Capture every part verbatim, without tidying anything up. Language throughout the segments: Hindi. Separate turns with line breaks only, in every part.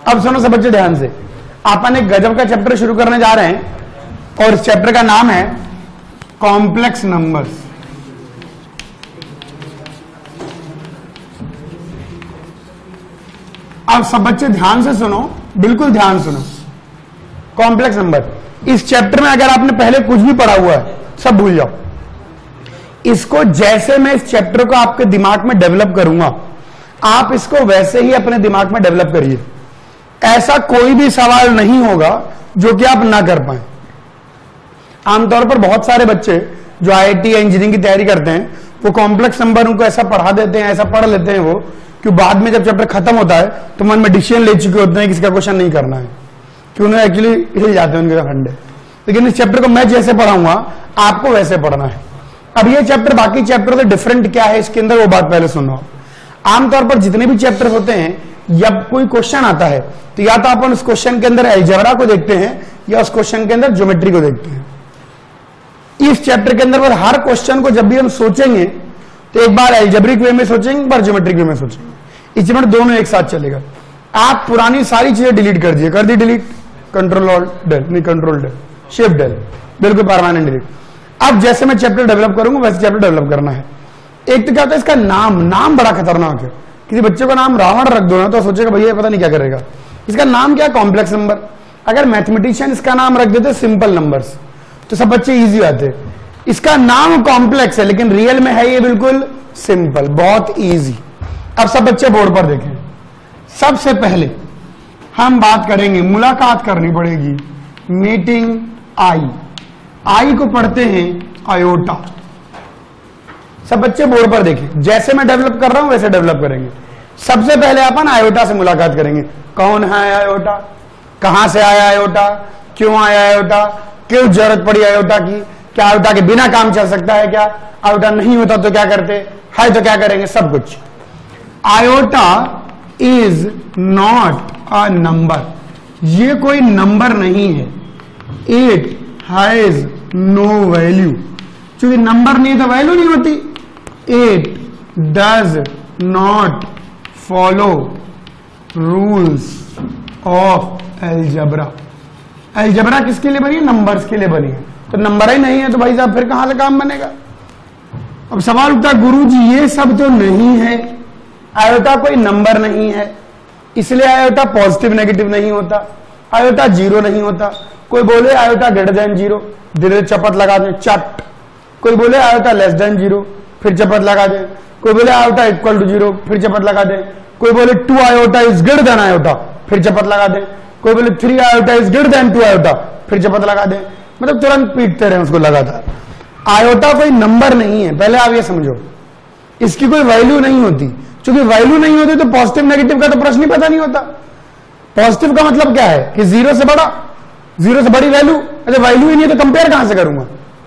अब सुनो सब बच्चे ध्यान से, अपन एक गजब का चैप्टर शुरू करने जा रहे हैं और इस चैप्टर का नाम है कॉम्प्लेक्स नंबर्स। अब सब बच्चे ध्यान से सुनो, बिल्कुल ध्यान सुनो। कॉम्प्लेक्स नंबर, इस चैप्टर में अगर आपने पहले कुछ भी पढ़ा हुआ है सब भूल जाओ। इसको जैसे मैं इस चैप्टर को आपके दिमाग में डेवलप करूंगा, आप इसको वैसे ही अपने दिमाग में डेवलप करिए। ऐसा कोई भी सवाल नहीं होगा जो कि आप ना कर पाए। आमतौर पर बहुत सारे बच्चे जो आईआईटी या इंजीनियरिंग की तैयारी करते हैं वो कॉम्प्लेक्स नंबर उनको ऐसा पढ़ा देते हैं, ऐसा पढ़ लेते हैं वो, कि बाद में जब चैप्टर खत्म होता है तो मन में डिसीजन ले चुके होते हैं कि इसका क्वेश्चन नहीं करना है, कि उन्हें एक्चुअली हिल जाते हैं उनके फंडे। लेकिन इस चैप्टर को मैं जैसे पढ़ाऊंगा आपको वैसे पढ़ना है। अब ये चैप्टर बाकी चैप्टर से डिफरेंट क्या है इसके अंदर, वो बात पहले सुनो। आमतौर पर जितने भी चैप्टर होते हैं जब कोई क्वेश्चन आता है तो या तो अपन उस क्वेश्चन के अंदर अलजेब्रा को देखते हैं या उस क्वेश्चन के अंदर ज्योमेट्री को देखते हैं। इस चैप्टर के अंदर हर क्वेश्चन को जब भी हम सोचेंगे तो एक बार अलजेब्रिक वे में सोचेंगे, एक बार ज्योमेट्रिक वे में सोचेंगे। इस चैप्टर दोनों एक साथ चलेगा। आप पुरानी सारी चीजें डिलीट कर दिए, कर दी डिलीट, कंट्रोल ऑल्ट डेल, नहीं कंट्रोल डेल, शिफ्ट डेल, बिल्कुल परमानेंट डिलीट। अब जैसे मैं चैप्टर डेवलप करूंगा वैसे चैप्टर डेवलप करना है। एक तो क्या होता है इसका नाम, नाम बड़ा खतरनाक है। किसी बच्चे का नाम रावण रख दो ना तो सोचेगा भैया पता नहीं क्या करेगा। इसका नाम क्या है? Complex number. अगर मैथमेटिशियन इसका नाम रख देते सिंपल नंबर्स तो सब बच्चे इजी आते। इसका नाम कॉम्प्लेक्स है लेकिन रियल में है ये बिल्कुल सिंपल, बहुत इजी। अब सब बच्चे बोर्ड पर देखें। सबसे पहले हम बात करेंगे, मुलाकात करनी पड़ेगी, मीटिंग आई। आई को पढ़ते हैं आयोटा। सब बच्चे बोर्ड पर देखें, जैसे मैं डेवलप कर रहा हूं वैसे डेवलप करेंगे। सबसे पहले अपन आयोटा से मुलाकात करेंगे। कौन है आयोटा, कहां से आया आयोटा, क्यों आया आयोटा, क्यों जरूरत पड़ी आयोटा की, क्या आयोटा के बिना काम चल सकता है, क्या आयोटा नहीं होता तो क्या करते है, तो क्या करेंगे, सब कुछ। Iota is not a number, ये कोई नंबर नहीं है। इट हैज नो वैल्यू, क्योंकि नंबर नहीं तो वैल्यू नहीं होती। It does not follow rules of algebra. Algebra किसके लिए बनी है? नंबर्स के लिए बनी है। तो नंबर ही नहीं है तो भाई साहब फिर कहां से काम बनेगा। अब सवाल उठता है गुरुजी ये सब तो नहीं है, आयोटा कोई नंबर नहीं है इसलिए आयोटा पॉजिटिव नेगेटिव नहीं होता, आयोटा जीरो नहीं होता। कोई बोले आयोटा ग्रेटर देन जीरो, धीरे चपत लगा दें चट। कोई बोले आयोटा लेस देन जीरो, फिर चपत लगा दें। कोई बोले आयोटा इक्वल टू जीरो, फिर चपत लगा दें। कोई बोले two iota is greater than iota, फिर चपत लगा दें। कोई बोले three iota is greater than two iota, फिर चपत लगा दें। मतलब तुरंत पीटते रहे उसको लगातार। आयोटा कोई नंबर नहीं है, पहले आप ये समझो। इसकी कोई वैल्यू नहीं होती, क्योंकि वैल्यू नहीं होती तो पॉजिटिव नेगेटिव का तो प्रश्न ही पता नहीं होता। पॉजिटिव का मतलब क्या है कि जीरो से बड़ा, जीरो से बड़ी वैल्यू। अरे वैल्यू ही नहीं है तो कंपेयर कहां से करूंगा।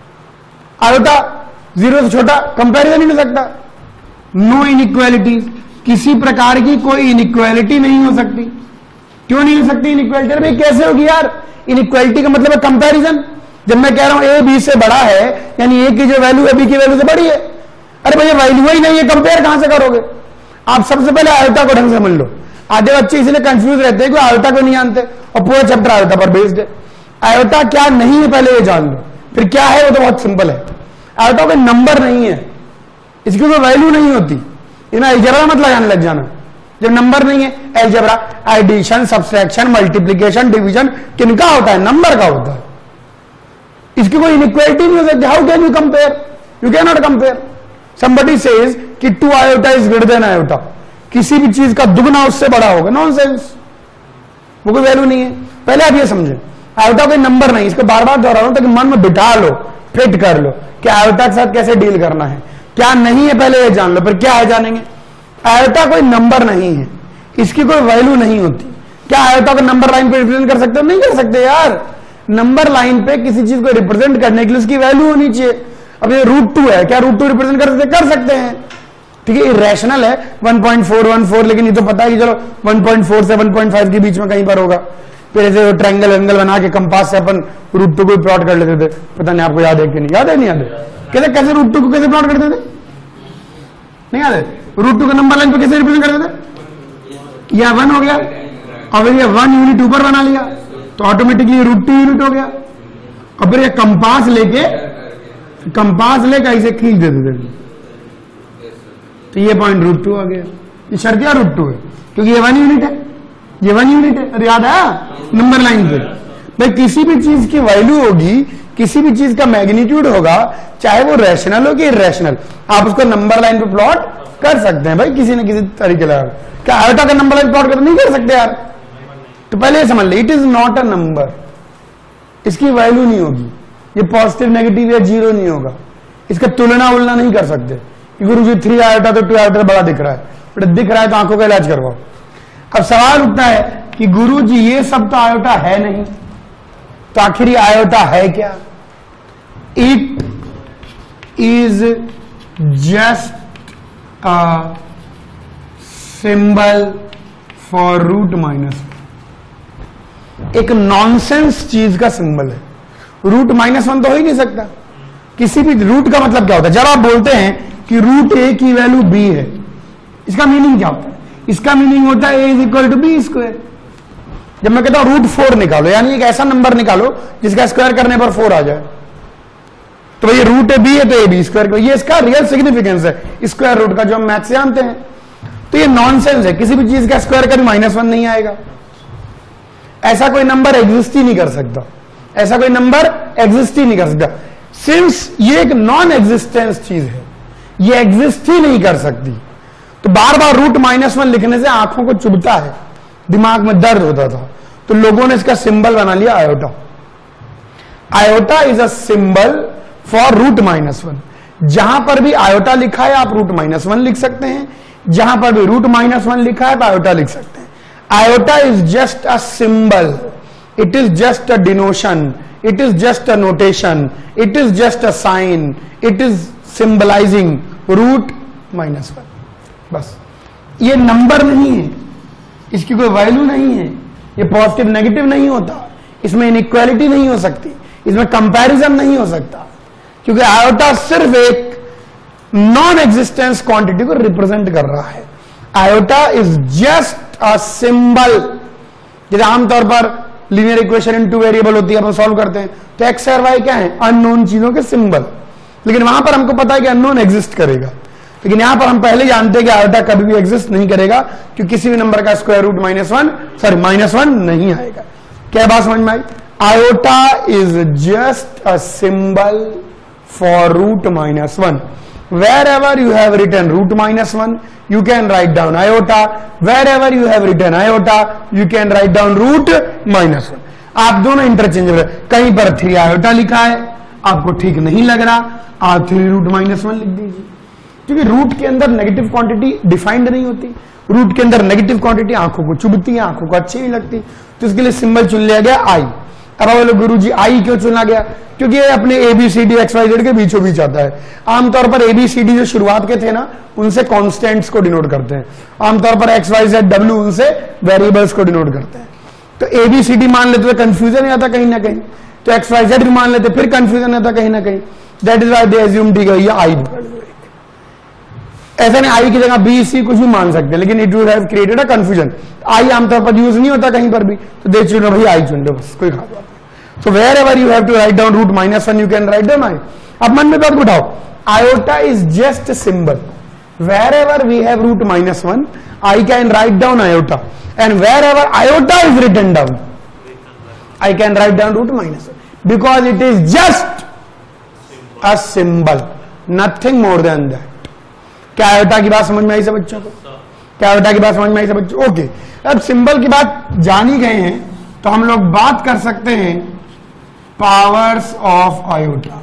आयोटा जीरो से छोटा, कंपेरिजन ही नहीं सकता। नो इनइक्वालिटीज, किसी प्रकार की कोई इनइक्वालिटी नहीं हो सकती। क्यों नहीं हो सकती इनइक्वालिटी? अरे भाई कैसे होगी यार, इनइक्वालिटी का मतलब है कंपैरिजन। जब मैं कह रहा हूं ए बी से बड़ा है यानी ए की जो वैल्यू है बी की वैल्यू से बड़ी है। अरे भैया वैल्यू ही नहीं है, कंपेयर कहां से करोगे। आप सबसे पहले आयोटा को ढंग से समझ लो। आधे बच्चे इसलिए कंफ्यूज रहते हैं कि आयोटा को नहीं जानते और पूरा चैप्टर आयोटा पर बेस्ड है। आयोटा क्या नहीं है पहले ये जान लो, फिर क्या है वो तो बहुत सिंपल है। आयोटा कोई नंबर नहीं है, इसकी कोई वैल्यू नहीं होती। इन्हें अलजेब्रा मत लगाने लग जाना जब नंबर नहीं है। Algebra addition, subtraction, multiplication, division किनका होता है? नंबर का होता है। इसकी कोई इनइक्वालिटी नहीं हो सकती। How can you compare? You can not compare. Somebody says कि two iota is greater than iota, किसी भी चीज का दुगना उससे बड़ा होगा, नॉनसेंस, वो कोई वैल्यू नहीं है। पहले आप ये समझे आयोटा कोई नंबर नहीं। इसको बार बार दोहरा रहा हूं ताकि मन में बिठा लो, फिट कर लो कि आयोटा के साथ कैसे डील करना है। क्या नहीं है पहले ये जान लो, फिर क्या है जानेंगे। आयोटा कोई नंबर नहीं है, इसकी कोई वैल्यू नहीं होती। क्या आयोटा को नंबर लाइन पे रिप्रेजेंट कर सकते हो? नहीं कर सकते यार। नंबर लाइन पे किसी चीज को रिप्रेजेंट करने के लिए उसकी वैल्यू होनी चाहिए। अब ये रूट टू है, क्या रूट टू रिप्रेजेंट कर सकते? कर सकते हैं, ठीक है। इरेशनल है one point four one four, लेकिन ये तो पता है कि चलो वन पॉइंट फोर से वन पॉइंट फाइव के बीच में कहीं पर होगा। फिर ऐसे ट्रायंगल एंगल बना के कंपास से अपन रूट टू को प्लॉट कर लेते थे। पता नहीं आपको याद है कि नहीं? याद है नहीं याद है? कैसे कैसे रूट टू को कैसे प्लॉट करते थे? नहीं याद है? रूट टू का नंबर लाइन पे कैसे रिप्रेजेंट करते थे? या वन हो गया, और ये वन यूनिट ऊपर बना लिया तो ऑटोमेटिकली रूट टू यूनिट हो गया। और फिर ये कंपास लेके कंपास लेकर इसे खींच देते थे तो ये पॉइंट रूट टू आ गया। ये शर्तिया रूट टू है क्योंकि ये वन यूनिट है, ये वन यूनिट है। अरे याद आया नंबर लाइन पे भाई, किसी भी चीज की वैल्यू होगी, किसी भी चीज का मैग्नीट्यूड होगा, चाहे वो रैशनल हो कि इरेशनल, आप उसको नंबर लाइन पे प्लॉट कर सकते हैं भाई किसी न किसी तरीके से। क्या आयोटा का नंबर लाइन प्लॉट कर नहीं कर सकते यार? तो पहले समझ ले, it is not a number, इसकी वैल्यू नहीं होगी, ये पॉजिटिव नेगेटिव या जीरो नहीं होगा, इसका तुलना उलना नहीं कर सकते। गुरु जी थ्री आयोटा तो टू आयोटा बड़ा दिख रहा है, बट दिख रहा है तो आंखों का इलाज करवाओ। अब सवाल उठता है कि गुरु जी ये सब तो आयोटा है नहीं, तो आखिर ये आयोटा है क्या? It is just a symbol for root minus, एक नॉनसेंस चीज का सिंबल है। रूट माइनस वन तो हो ही नहीं सकता। किसी भी रूट का मतलब क्या होता है? जब आप बोलते हैं कि रूट ए की वैल्यू बी है, इसका मीनिंग क्या होता है? इसका मीनिंग होता है A is equal to B square. जब मैं कहता हूं रूट फोर निकालो, यानी एक ऐसा नंबर निकालो जिसका स्क्वायर करने पर फोर आ जाए, तो भाई रूट ए बी है तो ए बी स्क्वायर, ये इसका रियल सिग्निफिकेंस है स्क्वायर रूट का, जो हम मैथ से जानते हैं। तो ये नॉनसेंस है, किसी भी चीज का स्क्वायर कभी माइनस वन नहीं आएगा। ऐसा कोई नंबर एग्जिस्ट ही नहीं कर सकता, ऐसा कोई नंबर एग्जिस्ट ही नहीं कर सकता। सिंस ये एक नॉन एग्जिस्टेंस चीज है, ये एग्जिस्ट ही नहीं कर सकती, तो बार बार रूट माइनस वन लिखने से आंखों को चुभता है, दिमाग में दर्द होता था, तो लोगों ने इसका सिंबल बना लिया iota. Iota is a symbol for root minus one. जहां पर भी आयोटा लिखा है आप रूट माइनस वन लिख सकते हैं, जहां पर भी रूट माइनस वन लिखा है तो आयोटा लिख सकते हैं। Iota is just a symbol, it is just a denotation, it is just a notation, it is just a sign, it is symbolising root minus one. बस, ये नंबर नहीं है, इसकी कोई वैल्यू नहीं है, ये पॉजिटिव नेगेटिव नहीं होता, इसमें इनइक्वालिटी नहीं हो सकती, इसमें कंपैरिजन नहीं हो सकता, क्योंकि आयोटा सिर्फ एक नॉन एग्जिस्टेंस क्वांटिटी को रिप्रेजेंट कर रहा है। Iota is just a symbol. जैसे आमतौर पर linear equation in two variable होती है, अपन सॉल्व करते हैं, तो एक्स और वाई क्या है? अननोन चीजों के सिंबल। लेकिन वहां पर हमको पता है कि अननोन एग्जिस्ट करेगा, लेकिन यहां पर हम पहले जानते हैं कि आयोटा कभी भी एग्जिस्ट नहीं करेगा, क्योंकि किसी भी नंबर का square root minus one sorry minus one नहीं आएगा। क्या बात समझ में आई? Iota is just a symbol for root minus one. Wherever you have written root minus one, you can write down iota. Wherever you have written iota, you can write down root minus one. आप दोनों इंटरचेंजेबल है। कहीं पर थ्री आयोटा लिखा है, आपको ठीक नहीं लग रहा, आप थ्री रूट माइनस वन लिख दीजिए, क्योंकि रूट के अंदर नेगेटिव क्वांटिटी डिफाइंड नहीं होती। रूट के अंदर नेगेटिव क्वांटिटी आंखों को चुभती है, आंखों को अच्छी नहीं लगती, तो इसके लिए सिंबल चुन लिया गया आई। अब बोलो गुरु जी आई क्यों चुना गया? क्योंकि ये अपने A B C D X Y Z के बीचों बीच आता है। आमतौर पर ए बी सी डी जो शुरुआत के थे ना, उनसे कॉन्स्टेंट्स को डिनोट करते हैं। आमतौर पर एक्स वाई जेड डब्ल्यू उनसे वेरिएबल्स को डिनोट करते हैं। तो ए बी सी डी मान लेते तो कंफ्यूजन नहीं आता कहीं ना कहीं, तो एक्स वाई जेड भी मान लेते फिर कंफ्यूजन आता कहीं ना कहीं। That is why they assume ठीक है ये आई। ऐसा नहीं आई की जगह बी सी कुछ भी मान सकते हैं, लेकिन it would have created a confusion. I आमतौर पर यूज नहीं होता कहीं पर भी, तो दे चुनो भाई आई चुन लो, बस कोई खास बात। So wherever you have to write down root minus one, you can write down I. अब मन में बात उठाओ, iota is just a symbol. Wherever we have root minus one, I can write down iota. And wherever iota is written down, I can write down root minus one. Because it is just a symbol. Nothing more than that. क्या iota की बात समझ में आई सब बच्चों को? क्या iota की बात समझ में आई सब बच्चों? ओके, अब सिंबल की बात जान ही गए हैं, तो हम लोग बात कर सकते हैं पावर्स ऑफ आयोटा।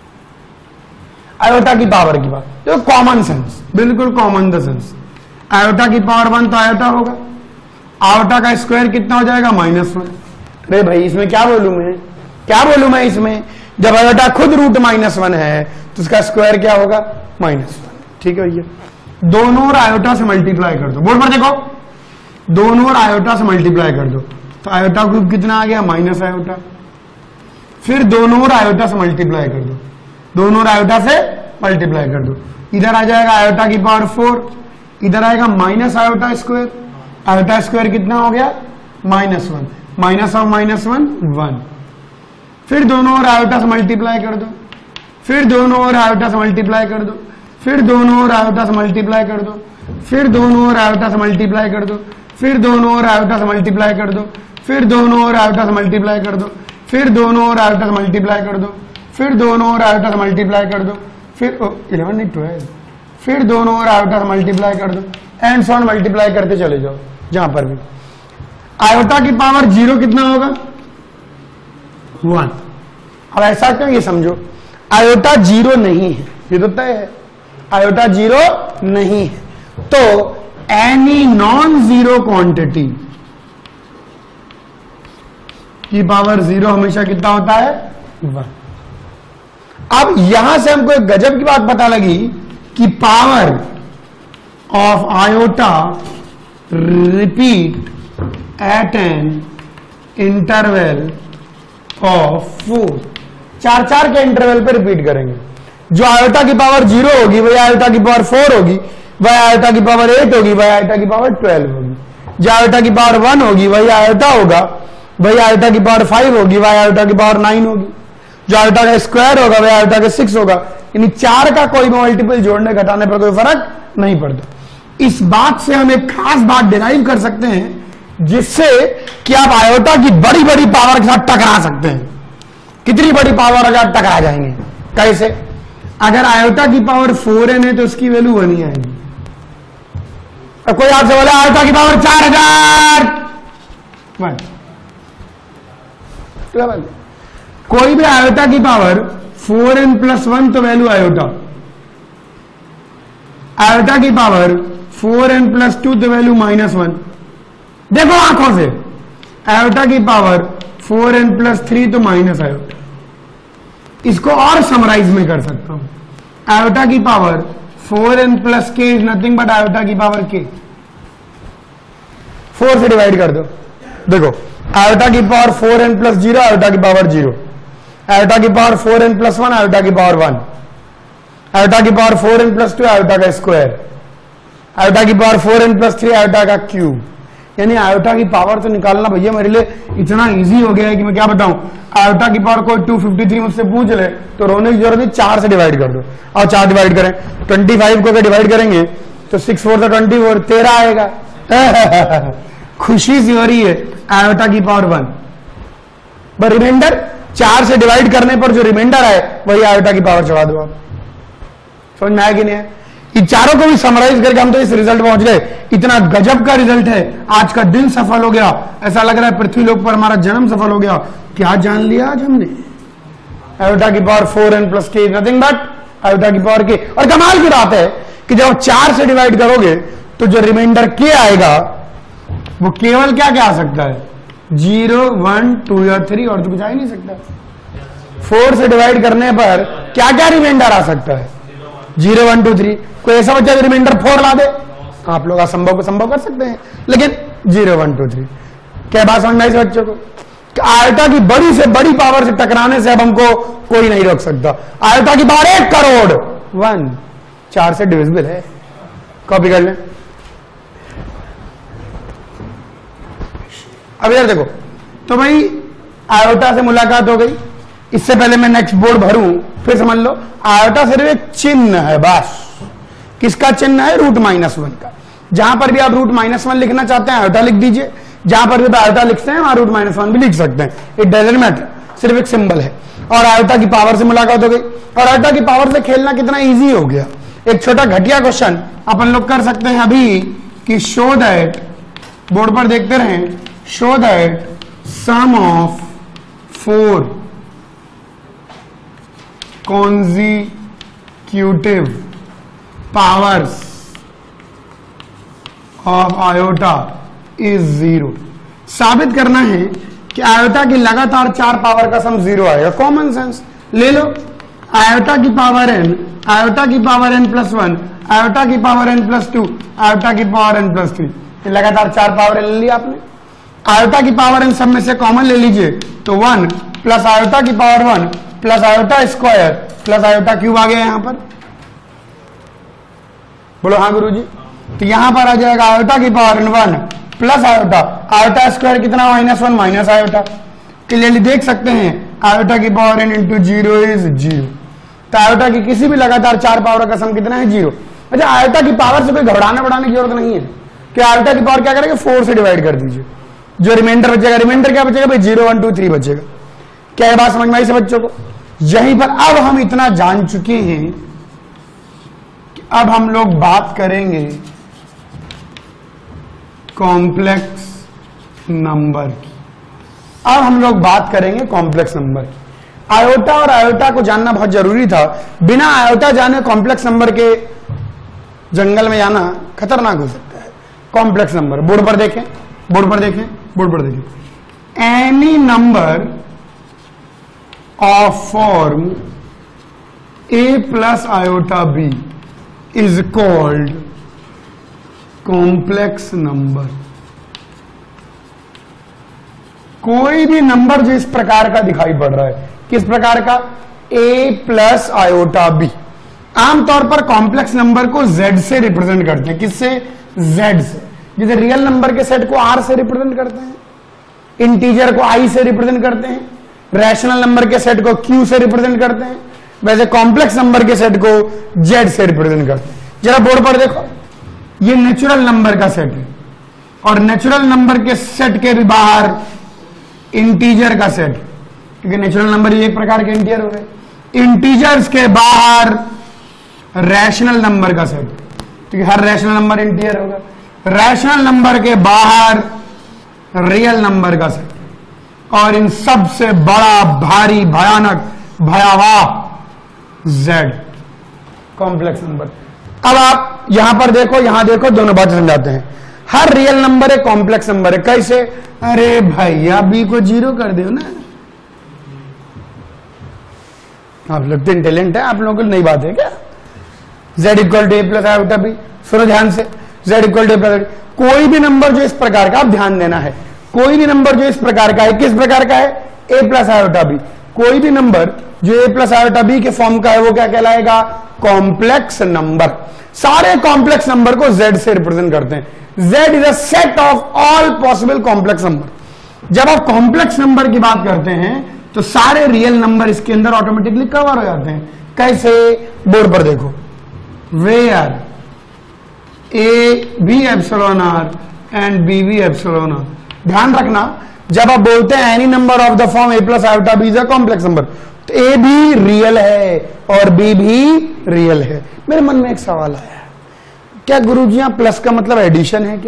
आयोटा की पावर की बात, जो कॉमन सेंस, बिल्कुल कॉमन द सेंस। आयोटा की पावर वन तो आयोटा होगा, आयोटा का स्क्वायर कितना हो जाएगा? Minus one. अरे भाई इसमें क्या बोलूं मैं, क्या बोलूं मैं इसमें? जब आयोटा खुद रूट माइनस वन है तो उसका स्क्वायर क्या होगा? Minus one. ठीक है भैया, दोनों और आयोटा से मल्टीप्लाई कर दो। बोर्ड पर देखो, दोनों और आयोटा से मल्टीप्लाई कर दो, तो आयोटा क्यूब कितना आ गया? Minus iota. फिर दोनों और आयोटा से मल्टीप्लाई कर दो, दोनों और आयोटा से मल्टीप्लाई कर दो, इधर आ जाएगा आयोटा की पावर फोर, इधर आएगा minus iota square. Iota square कितना हो गया? Minus one, minus of minus one one, फिर दोनों ओर आयोटा से मल्टीप्लाई कर दो, फिर दोनों ओर आयोटा से मल्टीप्लाई कर दो, फिर दोनों ओर आयोटा से मल्टीप्लाई कर दो, फिर दोनों ओर आयोटा से मल्टीप्लाई कर दो, फिर दोनों ओर आयोटा से मल्टीप्लाई कर दो, फिर दोनों ओर आयोटा से मल्टीप्लाई कर दो, फिर दोनों ओर आयोटा से मल्टीप्लाई कर दो, फिर दोनों ओर आयोटा से मल्टीप्लाई कर दो, फिर इलेवन नहीं ट्वेल्व, फिर दोनों ओर आयोटा से मल्टीप्लाई कर दो, एंड सो ऑन मल्टीप्लाई करते चले जाओ जहां पर भी। आयोटा की पावर जीरो कितना होगा? वन। अब ऐसा क्यों? ये समझो, आयोटा जीरो नहीं है, ये तो तय है, आयोटा जीरो नहीं है, तो एनी नॉन जीरो क्वांटिटी की पावर जीरो हमेशा कितना होता है? वन। अब यहां से हमको एक गजब की बात पता लगी कि power of iota repeat at an interval of four, चार चार के इंटरवल पे रिपीट करेंगे। जो आयोटा की पावर जीरो होगी वही आयोटा की पावर फोर होगी, वही आयोटा की पावर एट होगी, वही आयोटा की पावर ट्वेल्व होगी। जो आयोटा की पावर वन होगी वही आयोटा होगा, वही आयोटा की पावर फाइव होगी, वही आयोटा की पावर नाइन होगी। जो आयोटा का स्क्वायर होगा वही आयोटा का सिक्स होगा। यानी चार का कोई भी मल्टीपल जोड़ने घटाने पर कोई फर्क नहीं पड़ता। इस बात से हम एक खास बात डिराइव कर सकते हैं जिससे कि आप आयोटा की बड़ी बड़ी पावर के साथ टकरा सकते हैं। कितनी बड़ी पावर अगर टकरा जाएंगे? कैसे? अगर आयोटा की पावर फोर एन है तो उसकी वैल्यू वन ही आएगी। अब कोई आपसे बोला आयोटा की पावर चार हजार वन, कोई भी आयोटा की power four N plus one तो वैल्यू आयोटा, आयोटा की power four N plus two तो वैल्यू माइनस वन। देखो आंखों से, आयोटा की power four N plus three तो माइनस आयोटा। इसको और समराइज में कर सकता हूं, आयोटा की power four N plus K is nothing but iota की पावर के। फोर से डिवाइड कर दो, देखो आयोटा की power four N plus zero, iota की पावर जीरो, आयोटा की power four N plus one, iota की पावर वन, आयोटा की power four N plus two, iota का स्क्वायर, आयोटा की power four N plus three, iota का क्यूब। यानी आयोटा की पावर तो निकालना भैया मेरे लिए इतना इजी हो गया है कि मैं क्या बताऊं। आयोटा की पावर कोई टू फिफ्टी थ्री मुझसे पूछ ले तो रोने की जरूरत नहीं, चार से डिवाइड कर दो। और चार डिवाइड करें, ट्वेंटी फाइव को अगर डिवाइड करेंगे तो सिक्स फोर से ट्वेंटी फोर, तेरह आएगा। खुशी सी हो रही है आयोटा की पावर वन, पर रिमाइंडर चार से डिवाइड करने पर जो रिमाइंडर है वही आयोटा की पावर चढ़ा दो आप। समझ में आया कि नहीं है? इन चारों को भी समराइज करके हम तो इस रिजल्ट पहुंच गए। इतना गजब का रिजल्ट है, आज का दिन सफल हो गया, ऐसा लग रहा है पृथ्वी लोक पर हमारा जन्म सफल हो गया। क्या जान लिया आज हमने? आयोटा की power four N plus K nothing but iota की पावर के। और कमाल की बात है कि जब चार से डिवाइड करोगे तो जो रिमाइंडर के आएगा वो केवल क्या क्या आ सकता है? जीरो, वन, टू या थ्री, और तो कुछ आ ही नहीं सकता। फोर से डिवाइड करने पर क्या क्या रिमाइंडर आ सकता है? Zero, one, two, three. कोई ऐसा बच्चा रिमाइंडर फोर ला दे, आप लोग असंभव को संभव कर सकते हैं, लेकिन जीरो, वन, टू, थ्री। क्या बात समझ में आई बच्चों को? आयोटा की बड़ी से बड़ी पावर से टकराने से अब हमको कोई नहीं रोक सकता। आयोटा की पावर एक करोड़, वन, चार से डिविजिबल है। कॉपी कर लें। अब यार देखो, तो भाई आयोटा से मुलाकात हो गई। इससे पहले मैं नेक्स्ट बोर्ड भरूं, फिर समझ लो आयोटा सिर्फ एक चिन्ह है बस। किसका चिन्ह है? रूट माइनस वन का। जहां पर भी आप रूट माइनस वन लिखना चाहते हैं आयोटा लिख दीजिए, जहां पर भी आयोटा लिखते हैं वहां रूट माइनस वन भी लिख सकते हैं, इट डजंट मैटर, सिर्फ एक सिंबल है। और आयोटा की पावर से मुलाकात हो गई, और आयोटा की पावर से खेलना कितना इजी हो गया। एक छोटा घटिया क्वेश्चन अपन लोग कर सकते हैं अभी कि शो दैट, बोर्ड पर देखते रहें, show that sum of four consecutive powers of iota is zero। साबित करना है कि आयोटा की लगातार चार पावर का सम जीरो आएगा। कॉमन सेंस ले लो, आयोटा की पावर एन, आयोटा की power N plus one, iota की power N plus two, iota की पावर एन प्लस थ्री, लगातार चार पावर ले ली आपने। आयोटा की पावर एन सब में से कॉमन ले लीजिए तो वन प्लस आयोटा की power one plus iota square plus iota cube आ गया यहां पर। बोलो हाँ गुरुजी। तो यहां पर आ जाएगा आयोटा की power N one plus iota, iota square कितना minus one minus iota, clearly देख सकते हैं आयोटा की power N into zero is zero. तो आयोटा की किसी भी लगातार चार पावर का सम कितना है जीरो। अच्छा आयोटा की पावर से कोई घबराने बढ़ाने की जरूरत नहीं है कि आयोटा की पावर क्या करेंगे फोर से डिवाइड कर दीजिए, जो रिमाइंडर बचेगा, रिमाइंडर क्या बचेगा भाई जीरो वन टू थ्री बचेगा। क्या है बात समझ में आई से बच्चों को? यहीं पर अब हम इतना जान चुके हैं कि अब हम लोग बात करेंगे कॉम्प्लेक्स नंबर की। अब हम लोग बात करेंगे कॉम्प्लेक्स नंबर की। आयोटा और आयोटा को जानना बहुत जरूरी था, बिना आयोटा जाने कॉम्प्लेक्स नंबर के जंगल में जाना खतरनाक हो सकता है। कॉम्प्लेक्स नंबर बोर्ड पर देखें, बोर्ड पर देखें, बोर्ड पर देखें। Any number of form A plus iota B is called complex number. कोई भी नंबर जो इस प्रकार का दिखाई पड़ रहा है, किस प्रकार का? a plus iota B. आमतौर पर कॉम्प्लेक्स नंबर को z से रिप्रेजेंट करते हैं। किससे? z से। जैसे रियल नंबर के सेट को r से रिप्रेजेंट करते हैं, इंटीजर को i से रिप्रेजेंट करते हैं, रैशनल नंबर के सेट को q से रिप्रेजेंट करते हैं, वैसे कॉम्प्लेक्स नंबर के सेट को z से रिप्रेजेंट करते हैं। जरा बोर्ड पर देखो, ये नेचुरल नंबर का सेट है और नेचुरल नंबर के सेट के भी बाहर इंटीजर का सेट, क्योंकि नेचुरल नंबर ये एक प्रकार के इंटीजर हो गए। इंटीजर्स के बाहर रैशनल नंबर का सेट, क्योंकि हर रैशनल नंबर इंटीजर होगा। रैशनल नंबर के बाहर रियल नंबर का सेट, और इन सब से बड़ा भारी भयानक भयावह z कॉम्प्लेक्स नंबर। अब आप यहां पर देखो, यहां देखो, दोनों बातें समझाते हैं। हर रियल नंबर एक कॉम्प्लेक्स नंबर है। कैसे? अरे भैया बी को जीरो कर दो ना। आप लोग तो इंटेलिजेंट है, आप लोगों को नई बात है क्या? z equal to A plus iota B. सुनो ध्यान से, z equal to A plus, कोई भी नंबर जो इस प्रकार का, आप ध्यान देना है, कोई भी नंबर जो इस प्रकार का है, किस प्रकार का है? a plus iota B. कोई भी नंबर जो a प्लस आयोटा बी के फॉर्म का है वो क्या कहलाएगा? Complex number. सारे कॉम्प्लेक्स नंबर को z से रिप्रेजेंट करते हैं। z is a set of all possible complex number. जब आप कॉम्प्लेक्स नंबर की बात करते हैं तो सारे रियल नंबर इसके अंदर ऑटोमेटिकली कवर हो जाते हैं। कैसे? बोर्ड पर देखो, where A B epsilon R and B B epsilon R. ध्यान रखना, जब आप बोलते हैं any number of the form A plus iota B is a complex number, तो ए भी रियल है और बी भी रियल है। मेरे मन में एक सवाल आया, क्या गुरुजी यहां प्लस का मतलब एडिशन है क्या?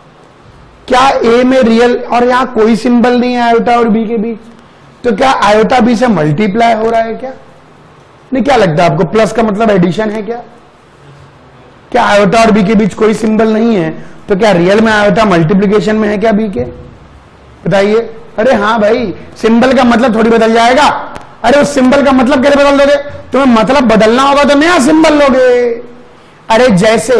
क्या ए में रियल और यहां कोई सिंबल नहीं है आयोटा और बी के बीच, तो क्या आयोटा बी से मल्टीप्लाई हो रहा है क्या? नहीं, क्या लगता है आपको, प्लस का मतलब एडिशन है क्या? क्या आयोटा और बी के बीच कोई सिंबल नहीं है, तो क्या रियल में आयोटा मल्टीप्लीकेशन में है क्या बी के? बताइए। अरे हाँ भाई, सिंबल का मतलब थोड़ी बदल जाएगा। अरे उस सिंबल का मतलब कैसे बदल दोगे? तुम्हें मतलब बदलना होगा तो नया सिंबल लोगे। अरे जैसे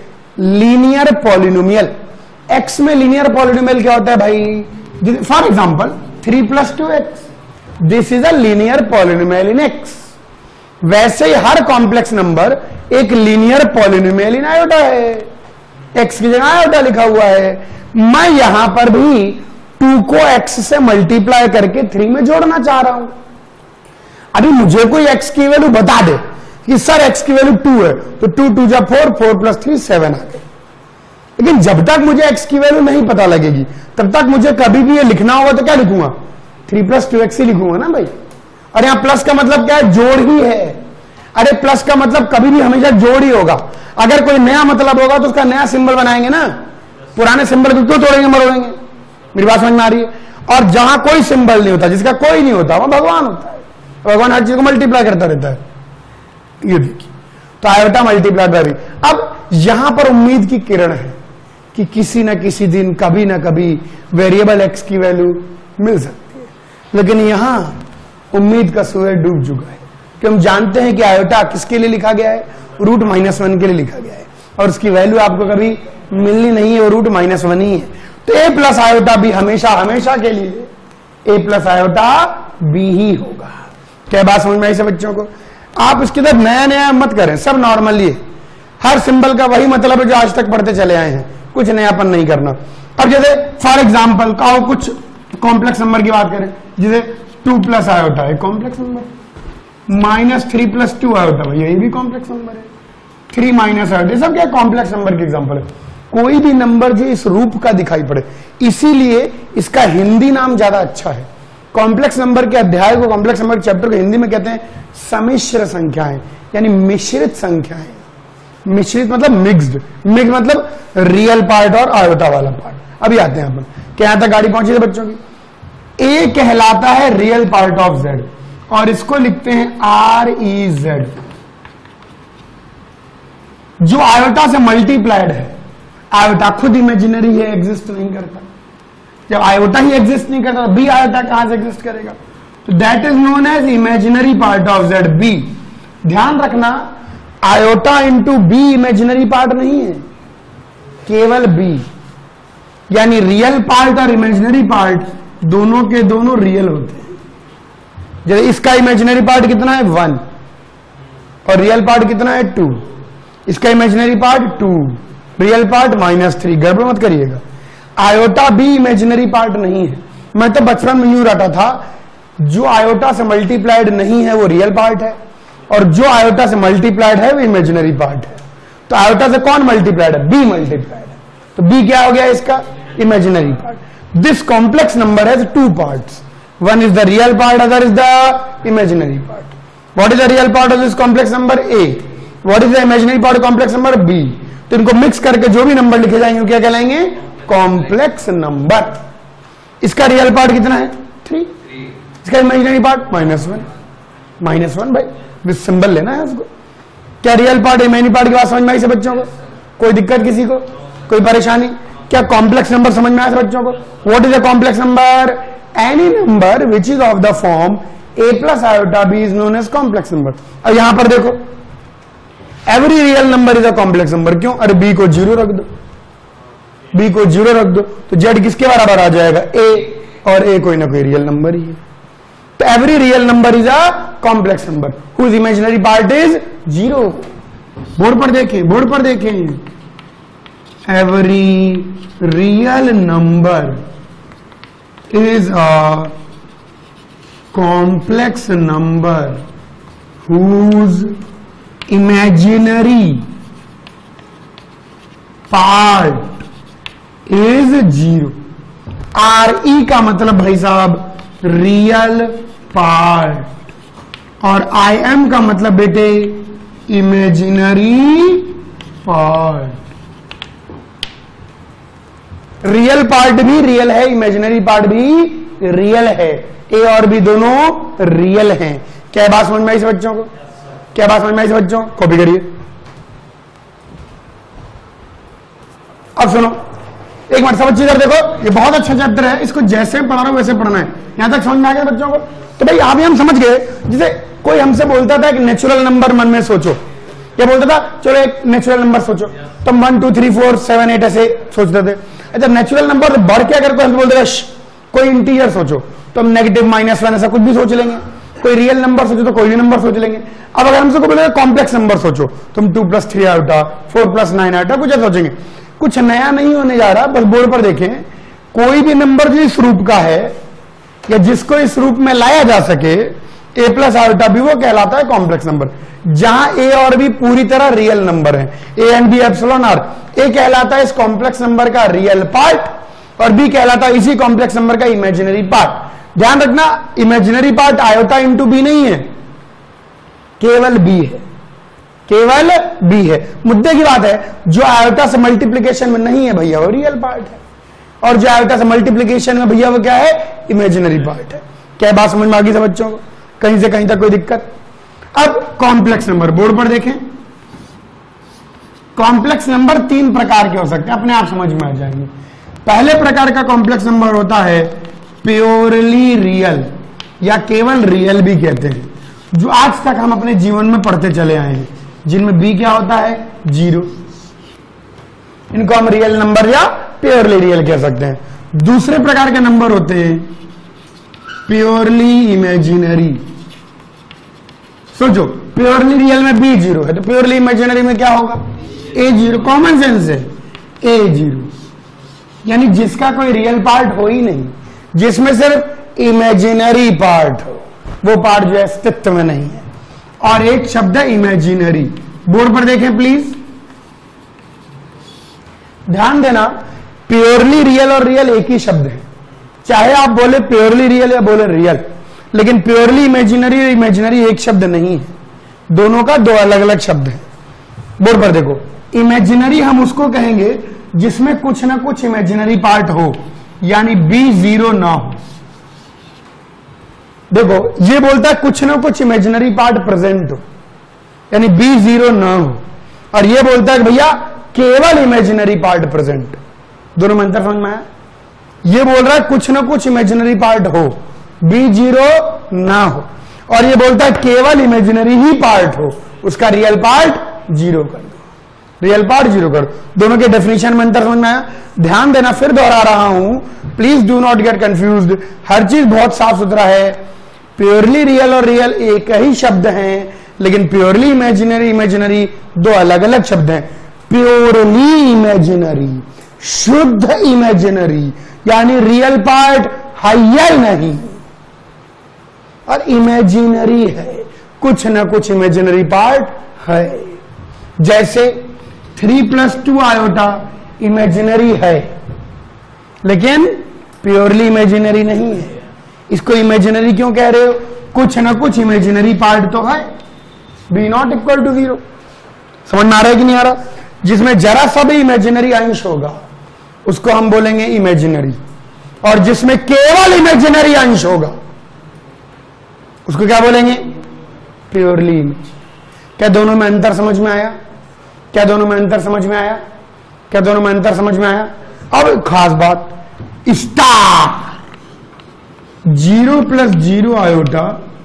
लीनियर पॉलिनोमियल, एक्स में लीनियर पॉलिनोमियल क्या होता है भाई? For example three plus two X, this is a linear polynomial in X. वैसे ही हर कॉम्प्लेक्स नंबर एक लीनियर पॉलिनोमियल इन आयोटा है। एक्स की जगह आयोटा लिखा हुआ है। मैं यहां पर भी टू को एक्स से मल्टीप्लाई करके थ्री में जोड़ना चाह रहा हूं। अभी मुझे कोई एक्स की वैल्यू बता दे कि सर एक्स की वैल्यू टू है, तो टू टू जा four, four plus three seven आ गए। लेकिन जब तक मुझे एक्स की वैल्यू नहीं पता लगेगी तब तक मुझे कभी भी ये लिखना होगा तो क्या लिखूंगा? थ्री प्लस टू एक्स ही लिखूंगा ना भाई। और यहां प्लस का मतलब क्या है? जोड़ ही है। अरे प्लस का मतलब कभी भी हमेशा जोड़ ही होगा। अगर कोई नया मतलब होगा तो उसका नया सिंबल बनाएंगे ना, पुराने सिंबल को क्यों तोड़ेंगे मरोड़ेंगे? मेरी बात समझ में आ रही है? और जहां कोई सिंबल नहीं होता, जिसका कोई नहीं होता, वहां भगवान होता है। भगवान हर चीज को मल्टीप्लाई करता रहता है। ये देखिए, तो आयोटा मल्टीप्लाई बाय बी। अब यहां पर उम्मीद की किरण है कि किसी न किसी दिन, कभी ना कभी वेरिएबल एक्स की वैल्यू मिल सकती है, लेकिन यहां उम्मीद का सूरज डूब चुका है कि हम जानते हैं कि आयोटा किसके लिए लिखा गया है? रूट माइनस वन के लिए लिखा गया है, और उसकी वैल्यू आपको कभी मिलनी नहीं है, वो रूट माइनस वन ही है। तो ए प्लस आयोटा बी हमेशा हमेशा के लिए ए प्लस आयोटा बी ही होगा। क्या बात समझ में आई सब बच्चों को? आप इसके तरफ नया नया मत करें, सब नॉर्मली है। हर सिंबल का वही मतलब है जो आज तक पढ़ते चले आए हैं, कुछ नयापन नहीं करना। अब जैसे फॉर एग्जाम्पल कहो कुछ कॉम्प्लेक्स नंबर की बात करें, जैसे टू प्लस आयोटा है complex number, minus three plus two iota भैया ये भी कॉम्प्लेक्स नंबर है, थ्री माइनस आयोटा, सब क्या कॉम्प्लेक्स नंबर के एग्जाम्पल है। कोई भी नंबर जो इस रूप का दिखाई पड़े, इसीलिए इसका हिंदी नाम ज्यादा अच्छा है। कॉम्प्लेक्स नंबर के अध्याय को, कॉम्प्लेक्स नंबर चैप्टर को हिंदी में कहते हैं सम्मिश्र संख्याएं, यानी मिश्रित संख्याएं। मिश्रित मतलब मिक्स्ड, मिक्स मतलब रियल पार्ट और आयोटा वाला पार्ट। अभी आते हैं अपन, क्या तक गाड़ी पहुंची थी बच्चों की। ए कहलाता है रियल पार्ट ऑफ जेड और इसको लिखते हैं आर ई जेड। जो आयोटा से मल्टीप्लाइड है, आयोटा खुद इमेजिनरी है, एग्जिस्ट नहीं करता। जब आयोटा ही एग्जिस्ट नहीं करता तो बी आयोटा कहां से एग्जिस्ट करेगा? तो that is known as imaginary part of Z, B. ध्यान रखना, iota into B imaginary part नहीं है, केवल बी। यानी रियल पार्ट और इमेजिनरी पार्ट दोनों के दोनों रियल होते हैं। जैसे इसका इमेजिनरी पार्ट कितना है? वन, और रियल पार्ट कितना है? टू। इसका imaginary part two, real part minus three. गड़बड़ मत करिएगा, आयोटा भी इमेजिनरी पार्ट नहीं है। मैं तो बचपन में यूं रटा था, जो आयोटा से मल्टीप्लाइड नहीं है वो रियल पार्ट है, और जो आयोटा से मल्टीप्लाइड है वो इमेजिनरी पार्ट है। तो आयोटा से कौन मल्टीप्लाइड है? बी मल्टीप्लाइड है, तो बी क्या हो गया इसका? Imaginary part. This complex number has two parts, one is the real part, other is the imaginary part. What is the real part of this complex number? A. What is the imaginary part of complex number? B. तो इनको मिक्स करके जो भी नंबर लिखे जाएंगे वो क्या कहलाएंगे? Complex number. इसका रियल पार्ट कितना है? थ्री। इसका imaginary part minus one. Minus one भाई सिंबल लेना है उसको। क्या रियल पार्ट इमेजिनरी पार्ट की बात समझ में आई से बच्चों को? कोई दिक्कत किसी को? कोई परेशानी? क्या कॉम्प्लेक्स नंबर समझ में आया से बच्चों को? What is a complex number? Any number which is of the form A plus iota B is known as complex number. अब यहां पर देखो, every real number is a complex number. क्यों? अरे बी को जीरो रख दो, बी को जीरो रख दो तो जेड किसके बराबर आ जाएगा? ए, और ए कोई ना कोई रियल नंबर ही है। तो every real number is a complex number whose imaginary part is zero. Board पर देखें, बोर्ड पर देखें, every real number is a complex number whose imaginary part is zero. R E का मतलब भाई साहब रियल पार्ट, और आई एम का मतलब बेटे इमेजिनरी पार्ट। रियल पार्ट भी रियल है, इमेजिनरी पार्ट भी रियल है, ए और बी दोनों रियल हैं। क्या बात समझ में आई से बच्चों को? क्या बात समझ में आई से बच्चों? कॉपी करिए। अब सुनो एक मिनट, सब चीज देखो, ये बहुत अच्छा चैप्टर है, इसको जैसे पढ़ा रहा हूं वैसे पढ़ना है। यहां तक समझ में आ गया बच्चों को? तो भाई अभी हम समझ गए। जैसे कोई हमसे बोलता था कि नेचुरल नंबर मन में सोचो, क्या बोलता था? चलो एक नेचुरल नंबर सोचो, तो one two three four seven eight ऐसे सोचते थे। अच्छा नेचुरल नंबर बढ़ के अगर कोई बोलते था कोई इंटीजर सोचो, तो हम नेगेटिव माइनस वन ऐसा कुछ भी सोच लेंगे। कोई रियल नंबर सोचो तो कोई भी नंबर सोच लेंगे। अब अगर हमसे को बोलेगा कॉम्प्लेक्स नंबर सोचो, तुम two plus three iota, four plus nine iota, कुछ ऐसा सोचेंगे। कुछ नया नहीं होने जा रहा, बस बोर्ड पर देखें, कोई भी नंबर जो इस रूप का है या जिसको इस रूप में लाया जा सके, ए प्लस आयोटा भी, वो कहलाता है कॉम्प्लेक्स नंबर। जहां ए और बी पूरी तरह रियल नंबर है, A and B epsilon R. A कहलाता है इस कॉम्प्लेक्स नंबर का रियल पार्ट और बी कहलाता है इसी कॉम्प्लेक्स नंबर का इमेजिनरी पार्ट। ध्यान रखना, imaginary part iota into B नहीं है, केवल बी है, केवल बी है। मुद्दे की बात है, जो आयोटा से मल्टीप्लीकेशन में नहीं है भैया वो रियल पार्ट है, और जो आयोटा से मल्टीप्लीकेशन में भैया वो क्या है? इमेजिनरी पार्ट है। क्या बात समझ में आ गई सब बच्चों को? कहीं से कहीं तक कोई दिक्कत? अब कॉम्प्लेक्स नंबर बोर्ड पर देखें। कॉम्प्लेक्स नंबर तीन प्रकार के हो सकते हैं, अपने आप समझ में आ जाएंगे। पहले प्रकार का कॉम्प्लेक्स नंबर होता है प्योरली रियल, या केवल रियल भी कहते हैं, जो आज तक हम अपने जीवन में पढ़ते चले आए हैं, जिनमें बी क्या होता है? जीरो। इनको हम रियल नंबर या प्योरली रियल कह सकते हैं। दूसरे प्रकार के नंबर होते हैं प्योरली इमेजिनरी। सोचो, प्योरली रियल में बी जीरो है, तो प्योरली इमेजिनरी में क्या होगा? ए जीरो। कॉमन सेंस है, ए जीरो। यानी जिसका कोई रियल पार्ट हो ही नहीं, जिसमें सिर्फ इमेजिनरी पार्ट हो, वो पार्ट जो है अस्तित्व में नहीं है। और एक शब्द है इमेजिनरी, बोर्ड पर देखें प्लीज, ध्यान देना, प्योरली रियल और रियल एक ही शब्द है, चाहे आप बोले प्योरली रियल या बोले रियल, लेकिन प्योरली इमेजिनरी और इमेजिनरी एक शब्द नहीं है, दोनों का दो अलग अलग शब्द है। बोर्ड पर देखो, इमेजिनरी हम उसको कहेंगे जिसमें कुछ ना कुछ इमेजिनरी पार्ट हो, यानी बी जीरो ना हो। देखो ये बोलता है कुछ ना कुछ इमेजिनरी पार्ट प्रेजेंट हो, यानी बी जीरो ना हो, और ये बोलता है कि भैया केवल इमेजिनरी पार्ट प्रेजेंट। दोनों में अंतर समझ में आया? ये बोल रहा है कुछ ना कुछ इमेजिनरी पार्ट हो, बी जीरो ना हो, और ये बोलता है केवल इमेजिनरी ही पार्ट हो, उसका रियल पार्ट जीरो कर दो, रियल पार्ट जीरो कर दो। दोनों के डेफिनेशन में अंतर समझ में आया? ध्यान देना, फिर दोहरा रहा हूं, please do not get confused, हर चीज बहुत साफ सुथरा है। प्योरली रियल और रियल एक ही शब्द हैं, लेकिन प्योरली इमेजिनरी इमेजिनरी दो अलग अलग शब्द हैं। प्योरली इमेजिनरी, शुद्ध इमेजिनरी, यानी रियल पार्ट है ही नहीं, और इमेजिनरी है, कुछ ना कुछ इमेजिनरी पार्ट है। जैसे three plus two iota imaginary है, लेकिन प्योरली इमेजिनरी नहीं है। इसको इमेजिनरी क्यों कह रहे हो? कुछ ना कुछ इमेजिनरी पार्ट तो है, B not equal to zero. समझ में आ रहा है कि नहीं आ रहा? जिसमें जरा सा भी इमेजिनरी अंश होगा उसको हम बोलेंगे इमेजिनरी, और जिसमें केवल इमेजिनरी अंश होगा उसको क्या बोलेंगे? Purely image. क्या दोनों में अंतर समझ में आया? क्या दोनों में अंतर समझ में आया? क्या दोनों में अंतर समझ में आया? अब खास बात, star zero plus zero iota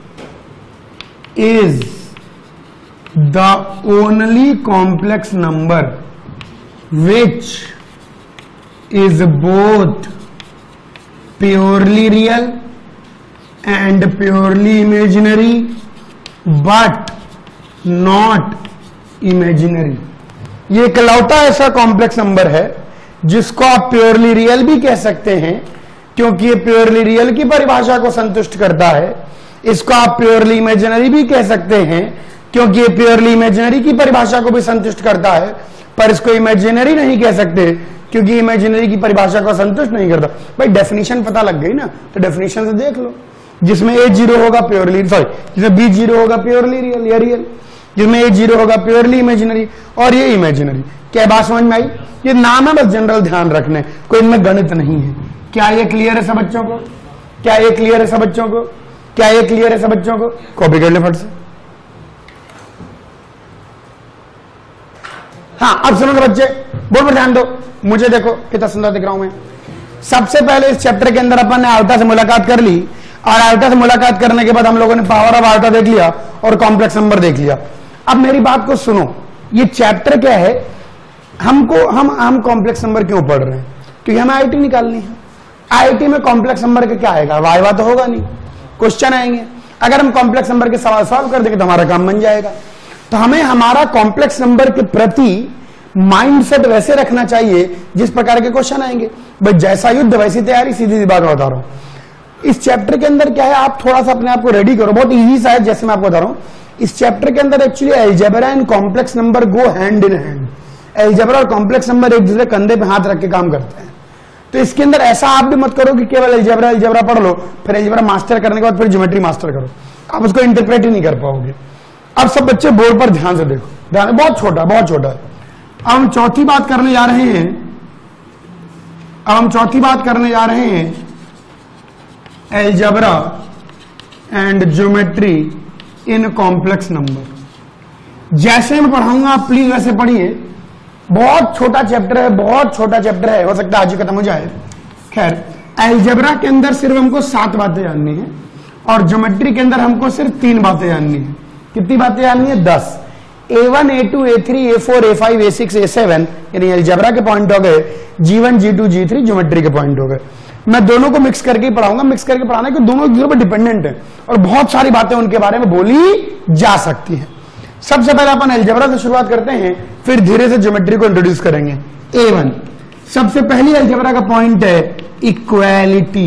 is the only complex number which is both purely real and purely imaginary but not imaginary. ये इकलौता ऐसा कॉम्प्लेक्स नंबर है जिसको आप प्योरली रियल भी कह सकते हैं, क्योंकि ये प्योरली रियल की परिभाषा को संतुष्ट करता है। इसको आप प्योरली इमेजिनरी भी कह सकते हैं, क्योंकि ये प्योरली इमेजिनरी की परिभाषा को भी संतुष्ट करता है, पर इसको इमेजिनरी नहीं कह सकते क्योंकि इमेजिनरी की परिभाषा को संतुष्ट नहीं करता। भाई डेफिनेशन पता लग गई ना, तो डेफिनेशन से देख लो, जिसमें ए जीरो होगा प्योरली, सॉरी जिसमें बी जीरो होगा प्योरली रियल या रियल, जिसमें ए जीरो होगा प्योरली इमेजिनरी, और ये इमेजिनरी। क्या बात समझ में आई? ये नाम है, बस जनरल ध्यान रखने, कोई इनमें गणित नहीं है। क्या ये क्लियर है सब बच्चों को? क्या ये क्लियर है सब बच्चों को? क्या ये क्लियर है सब बच्चों को? कॉपी कर ले फट से। हाँ अब सुनो बच्चे, बोल पर ध्यान दो, मुझे देखो कितना सुंदर दिख रहा हूं मैं। सबसे पहले इस चैप्टर के अंदर अपन ने आयोटा से मुलाकात कर ली, और आयोटा से मुलाकात करने के बाद हम लोगों ने पावर ऑफ आयोटा देख लिया और कॉम्प्लेक्स नंबर देख लिया। अब मेरी बात को सुनो, ये चैप्टर क्या है? हमको हम हम कॉम्प्लेक्स नंबर क्यों पढ़ रहे हैं? क्योंकि हमें आईआईटी निकालनी है। आईआईटी में कॉम्प्लेक्स नंबर का क्या आएगा? वाइवा तो होगा नहीं, क्वेश्चन आएंगे। अगर हम कॉम्प्लेक्स नंबर के सवाल सॉल्व कर देंगे तो हमारा काम बन जाएगा। तो हमें हमारा कॉम्प्लेक्स नंबर के प्रति माइंडसेट वैसे रखना चाहिए जिस प्रकार के क्वेश्चन आएंगे। बट जैसा युद्ध वैसी तैयारी, सीधी सी बात बता रहा हूं। इस चैप्टर के अंदर क्या है, आप थोड़ा सा अपने आप को रेडी करो, बहुत इजी सा है। जैसे मैं आपको बता रहा हूं, इस चैप्टर के अंदर actually algebra and complex number go hand in hand. Algebra और कॉम्प्लेक्स नंबर एक दूसरे कंधे पे हाथ रख के काम करते हैं। तो इसके अंदर ऐसा आप भी मत करो कि केवल अलजेब्रा अलजेब्रा पढ़ लो, फिर अलजेब्रा मास्टर करने के बाद फिर ज्योमेट्री मास्टर करो, आप उसको इंटरप्रेट ही नहीं कर पाओगे। अब सब बच्चे बोर्ड पर ध्यान से देखो, ध्यान, बहुत छोटा बहुत छोटा है। अब हम चौथी बात करने जा रहे हैं, अब हम चौथी बात करने जा रहे हैं algebra and geometry in complex number. जैसे मैं पढ़ाऊंगा आप प्लीज वैसे पढ़िए। बहुत छोटा चैप्टर है, बहुत छोटा चैप्टर है, हो सकता है आज ही खत्म हो जाए। खैर, अलजेब्रा के अंदर सिर्फ हमको सात बातें जाननी है और ज्योमेट्री के अंदर हमको सिर्फ तीन बातें जाननी है। कितनी बातें जाननी है? दस। A one, A two, A three, A four, A five, A six, A seven, यानी अलजेब्रा के पॉइंट हो गए, G one, G two, G three geometry के पॉइंट हो गए। मैं दोनों को मिक्स करके ही पढ़ाऊंगा। मिक्स करके पढ़ाना कि दोनों एक दूसरे पर डिपेंडेंट है और बहुत सारी बातें उनके बारे में बोली जा सकती हैं। सबसे पहले अपन अलजेब्रा से शुरुआत करते हैं, फिर धीरे से ज्योमेट्री को इंट्रोड्यूस करेंगे। ए वन, सबसे पहली अलजेब्रा का पॉइंट है इक्वालिटी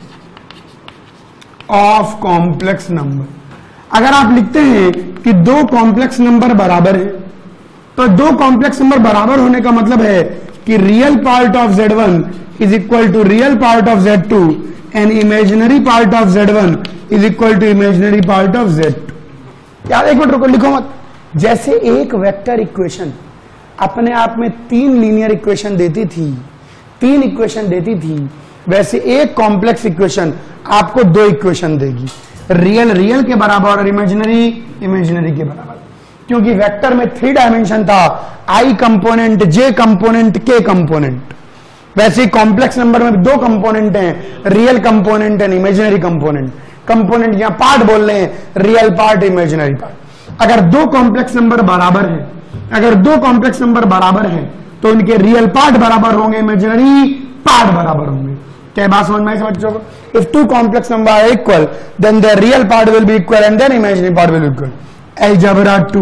ऑफ कॉम्प्लेक्स नंबर। अगर आप लिखते हैं कि दो कॉम्प्लेक्स नंबर बराबर हैं, तो दो कॉम्प्लेक्स नंबर बराबर होने का मतलब है कि real part of Z one is equal to real part of Z two and imaginary part of Z one is equal to imaginary part of Z two. यार एक मिनट रुको, लिखो मत। जैसे एक वेक्टर इक्वेशन अपने आप में तीन लीनियर इक्वेशन देती थी, तीन इक्वेशन देती थी, वैसे एक कॉम्प्लेक्स इक्वेशन आपको दो इक्वेशन देगी, रियल रियल के बराबर और इमेजिनरी इमेजिनरी के बराबर। क्योंकि वेक्टर में थ्री डायमेंशन था, I component, J component, K component. वैसे कॉम्प्लेक्स नंबर में दो कंपोनेंट हैं, real component and imaginary component. Component यहां पार्ट बोल रहे हैं, रियल पार्ट, इमेजिनरी पार्ट। अगर दो कॉम्प्लेक्स नंबर बराबर है, अगर दो कॉम्प्लेक्स नंबर बराबर हैं, तो उनके रियल पार्ट बराबर होंगे, इमेजिनरी पार्ट बराबर होंगे। क्या बात समझ में आई बच्चों को? If two complex number are equal then the real part will be equal and then imaginary part will be equal. Algebra two,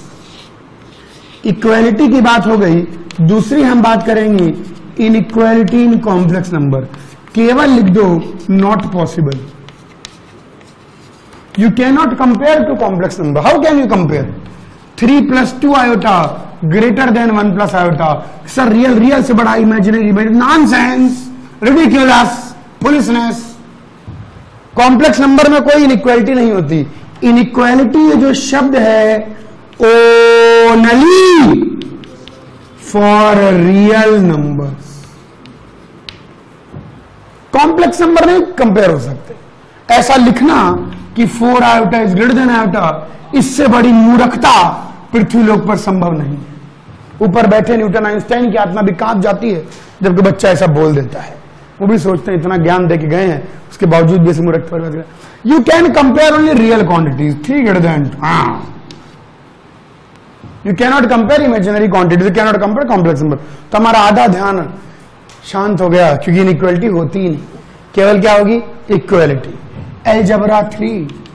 equality की बात हो गई। दूसरी हम बात करेंगे इनइक्वालिटी इन कॉम्प्लेक्स नंबर। केवल लिख दो not possible. You can not compare two complex number. How can you compare? Three plus two iota greater than one plus iota. Sir real real से बड़ा imaginary, nonsense, ridiculous, foolishness. Complex number में कोई इनइक्वालिटी नहीं होती। इनइक्वालिटी ये जो शब्द है only for real numbers. Complex number नहीं कंपेयर हो सकते। ऐसा लिखना कि four iota is greater than iota, इससे बड़ी मूर्खता पृथ्वी लोक पर संभव नहीं है। ऊपर बैठे न्यूटन आइंस्टाइन की आत्मा भी कांप जाती है जबकि बच्चा ऐसा बोल देता है। वो भी सोचते हैं इतना ज्ञान दे के गए हैं, उसके बावजूद भी मूर्खता। You can compare only real quantities, three greater than, you can not compare imaginary quantities, you can not compare complex number. तो हमारा आधा ध्यान शांत हो गया, क्योंकि इनइक्वालिटी होती ही नहीं, केवल क्या होगी? Equality. Algebra three,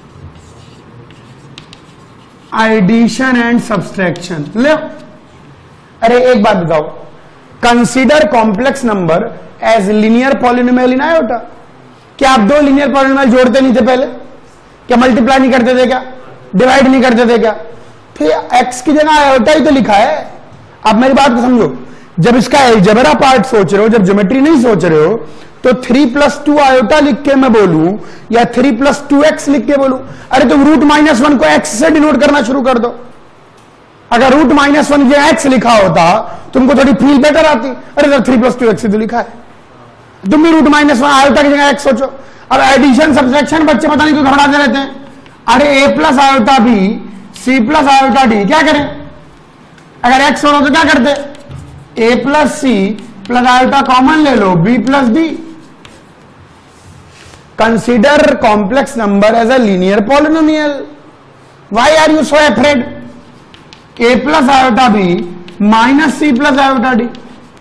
addition and subtraction. ले अरे एक बात बताओ, consider complex number as linear polynomial in iota. क्या आप दो लिनियर पॉलिनोमियल जोड़ते नहीं थे पहले? क्या मल्टीप्लाई नहीं करते थे? क्या डिवाइड नहीं करते थे? क्या फिर एक्स की जगह आयोटा ही तो लिखा है। आप मेरी बात को समझो, जब इसका अलजेब्रा पार्ट सोच रहे हो, जब ज्योमेट्री नहीं सोच रहे हो, तो थ्री प्लस टू आयोटा लिख के मैं बोलूं या थ्री प्लस टू एक्स लिख के बोलूं? अरे तुम रूट माइनस वन को एक्स से डिनोट करना शुरू कर दो। अगर रूट माइनस वन जो एक्स लिखा होता तुमको थोड़ी फील बेटर आती। अरे sir three plus two X तो लिखा है, तुम भी रूट माइनस वन आयोटा की जगह एक्स सोचो। अब एडिशन सब्सट्रैक्शन बच्चे पता नहीं क्यों घबराते रहते हैं। अरे A plus iota B, C plus iota D, क्या करें? अगर एक्स हो तो क्या करते? A plus C plus iota common ले लो, B plus D. Consider complex number as a linear polynomial. Why are you so afraid? A plus iota B minus C plus iota D,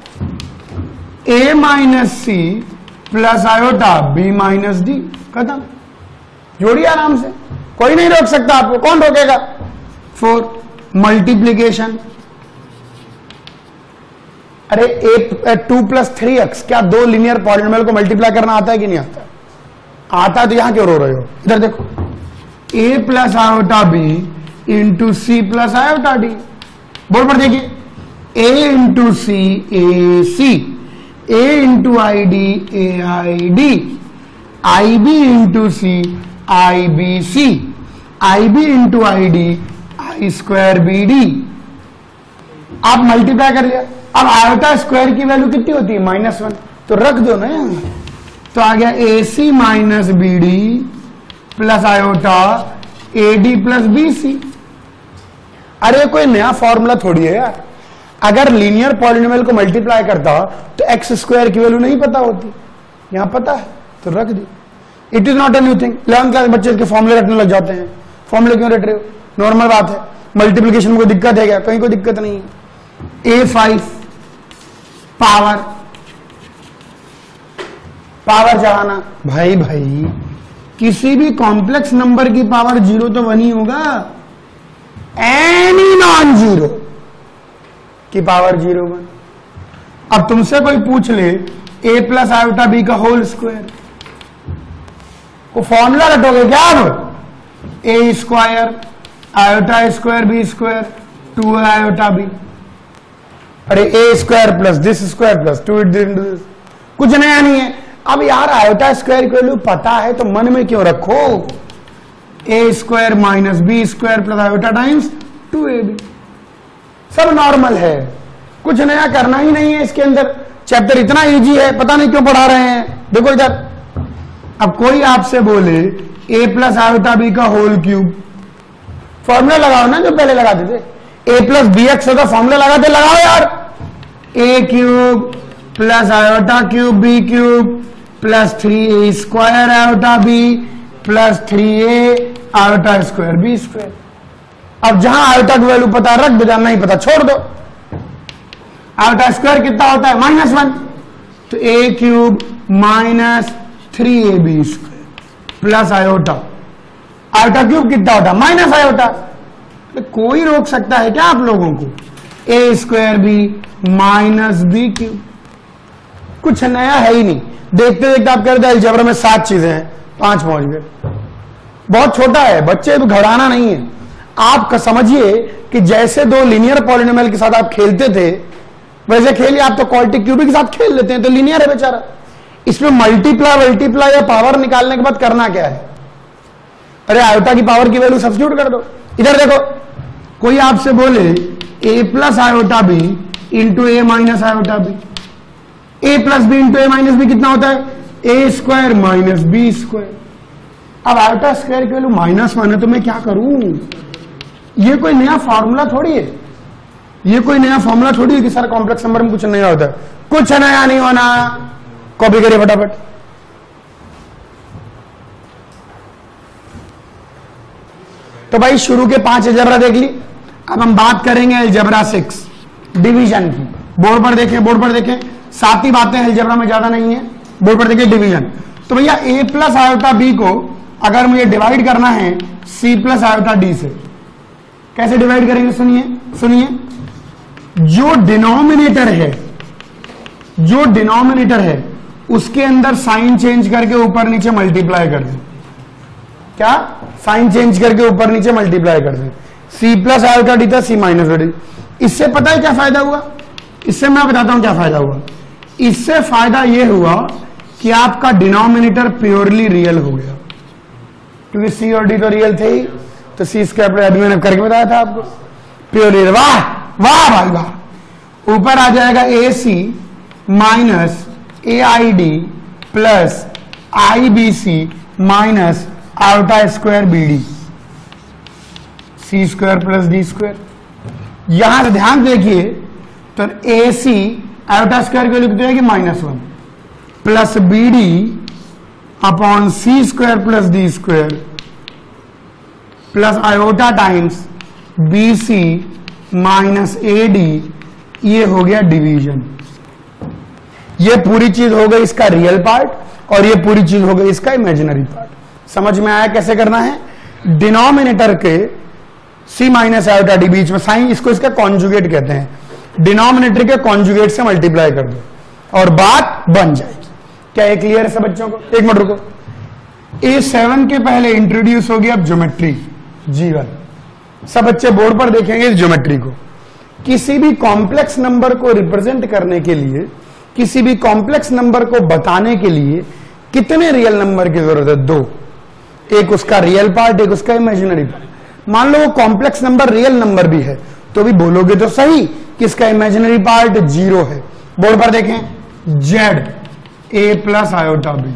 A minus C plus iota B minus D, खत्म। जोड़िए आराम से, कोई नहीं रोक सकता आपको। कौन रोकेगा? फोर। मल्टीप्लीकेशन, अरे A two plus three X, क्या दो लिनियर पॉलिनोमियल को मल्टीप्लाई करना आता है कि नहीं आता? आता है तो यहां क्यों रो रहे हो? इधर देखो, A plus iota B into C plus iota D. Board पर देखिए, A into C A C, A into I D A I D, I B into C I B C, I B into I D I square B D. आप मल्टीप्लाई कर लिया। अब आयोटा स्क्वायर की वैल्यू कितनी होती है? माइनस वन, तो रख दो ना यहां। तो आ गया A C minus B D plus iota A D plus B C. अरे कोई नया फॉर्मूला थोड़ी है यार। अगर लीनियर पॉलिनोमियल को मल्टीप्लाई करता तो एक्स स्क्वायर की वैल्यू नहीं पता होती, यहां पता है तो रख दी। It is not a new thing. Eleventh class बच्चे इसके फॉर्मूले रटने लग जाते हैं। फॉर्मूले क्यों रट रहे हो? नॉर्मल बात है। मल्टीप्लीकेशन में कोई दिक्कत है क्या? कहीं कोई दिक्कत नहीं है। ए फाइव पावर पावर चढ़ाना, भाई भाई किसी भी कॉम्प्लेक्स नंबर की पावर जीरो तो वन ही होगा। एनी नॉन जीरो की पावर जीरो वन। अब तुमसे कोई पूछ ले ए प्लस आयोटा बी का होल स्क्वायर, वो फॉर्मूला रटोगे क्या अब? A square iota square B square two iota B, अरे A square plus this square plus two it this, कुछ नया नहीं है। अब यार आयोटा स्क्वायर की वैल्यू पता है तो मन में क्यों रखो, A square minus B square plus iota times two A B, सब नॉर्मल है, कुछ नया करना ही नहीं है इसके अंदर। चैप्टर इतना इजी है, पता नहीं क्यों पढ़ा रहे हैं। देखो इधर, अब कोई आपसे बोले ए प्लस आयोटा बी का होल क्यूब, फॉर्मूला लगाओ ना जो पहले लगाते थे, ए प्लस बी एक्स होता फॉर्मूला लगाते, लगाओ यार, A cube plus iota cube B cube plus three A square iota B plus three A iota square B square. अब जहां आयोटा की वैल्यू पता रख दो, जहां नहीं पता छोड़ दो। आयोटा स्क्वायर कितना होता है? माइनस वन, तो A cube minus three A B square plus iota, iota cube कितना होता है? Minus iota. तो कोई रोक सकता है क्या आप लोगों को? A square B minus B cube, कुछ नया है ही नहीं। देखते देखते आप कहते हैं अलजेब्रा में सात चीजें हैं, पांच पहुंच गए, बहुत छोटा है, बच्चे तो घबराना नहीं है। आप समझिए कि जैसे दो लीनियर पॉलिनोमियल के साथ आप खेलते थे वैसे खेलिए, आप तो क्वाड्रेटिक क्यूबिक के साथ खेल लेते हैं, तो लीनियर है बेचारा। इसमें मल्टीप्लाई मल्टीप्लाई या पावर निकालने के बाद करना क्या है? अरे आयोटा की पावर की वैल्यू सब्स्टिट्यूट कर दो। इधर देखो, कोई आपसे बोले A plus iota B into A minus iota B, A plus B into A minus B कितना होता है? A square minus B square. अब आयोटा स्क्वायर की वैल्यू माइनस वन है तो मैं क्या करूं? ये कोई नया फॉर्मूला थोड़ी है, ये कोई नया फॉर्मूला थोड़ी है कि सर कॉम्प्लेक्स नंबर में कुछ नया होता है। कुछ नया नहीं होना, कॉपी करिए फटाफट। तो भाई शुरू के पांच अलजेब्रा देख ली, अब हम बात करेंगे अलजेब्रा सिक्स, डिवीजन की। बोर्ड पर देखें, बोर्ड पर देखें, सात ही बातें अलजेब्रा में ज्यादा नहीं है। बोर्ड पर देखें डिवीजन। तो भैया ए प्लस आयोटा बी को अगर मुझे डिवाइड करना है सी प्लस आयोटा डी से, कैसे डिवाइड करेंगे? सुनिए सुनिए, जो डिनोमिनेटर है, जो डिनोमिनेटर है उसके अंदर साइन चेंज करके ऊपर नीचे मल्टीप्लाई कर दें। क्या? साइन चेंज करके ऊपर नीचे मल्टीप्लाई कर दें। सी प्लस आयोटा डी था, सी माइनस डी। इससे पता है क्या फायदा हुआ? इससे मैं बताता हूं क्या फायदा हुआ। इससे फायदा यह हुआ कि आपका डिनोमिनेटर प्योरली रियल हो गया, क्योंकि सी और डी तो रियल थे ही, तो सी स्क्वायर अभी मैंने करके बताया था आपको, प्योरली। वाह वाह भाई वाह। ऊपर आ जाएगा A C minus A I D plus I B C minus iota square B D, C square plus D square. यहां से ध्यान देखिए, तो ए सी आयोटा स्क्वायर की वैल्यू कितनी आएगी? Minus one plus B D upon C square plus D square plus iota times B C minus A D, ये हो गया डिवीजन। ये पूरी चीज हो गई इसका रियल पार्ट और ये पूरी चीज हो गई इसका इमेजिनरी पार्ट। समझ में आया कैसे करना है? डिनोमिनेटर के सी माइनस आयोटा डी बीच में साइन, इसको इसका कॉन्जुगेट कहते हैं, डिनोमिनेटर के कॉन्जुगेट से मल्टीप्लाई कर दो और बात बन जाएगी। क्या ये क्लियर है सब बच्चों को? एक मिनट रुको, ए सेवन के पहले इंट्रोड्यूस होगी अब ज्योमेट्री जी वन। सब बच्चे बोर्ड पर देखेंगे इस ज्योमेट्री को। किसी भी कॉम्प्लेक्स नंबर को रिप्रेजेंट करने के लिए, किसी भी कॉम्प्लेक्स नंबर को बताने के लिए कितने रियल नंबर की जरूरत है? दो, एक उसका रियल पार्ट, एक उसका इमेजिनरी पार्ट। मान लो वो कॉम्प्लेक्स नंबर रियल नंबर भी है तो भी बोलोगे तो सही कि इसका इमेजिनरी पार्ट जीरो है। बोर्ड पर देखें, Z A plus iota B.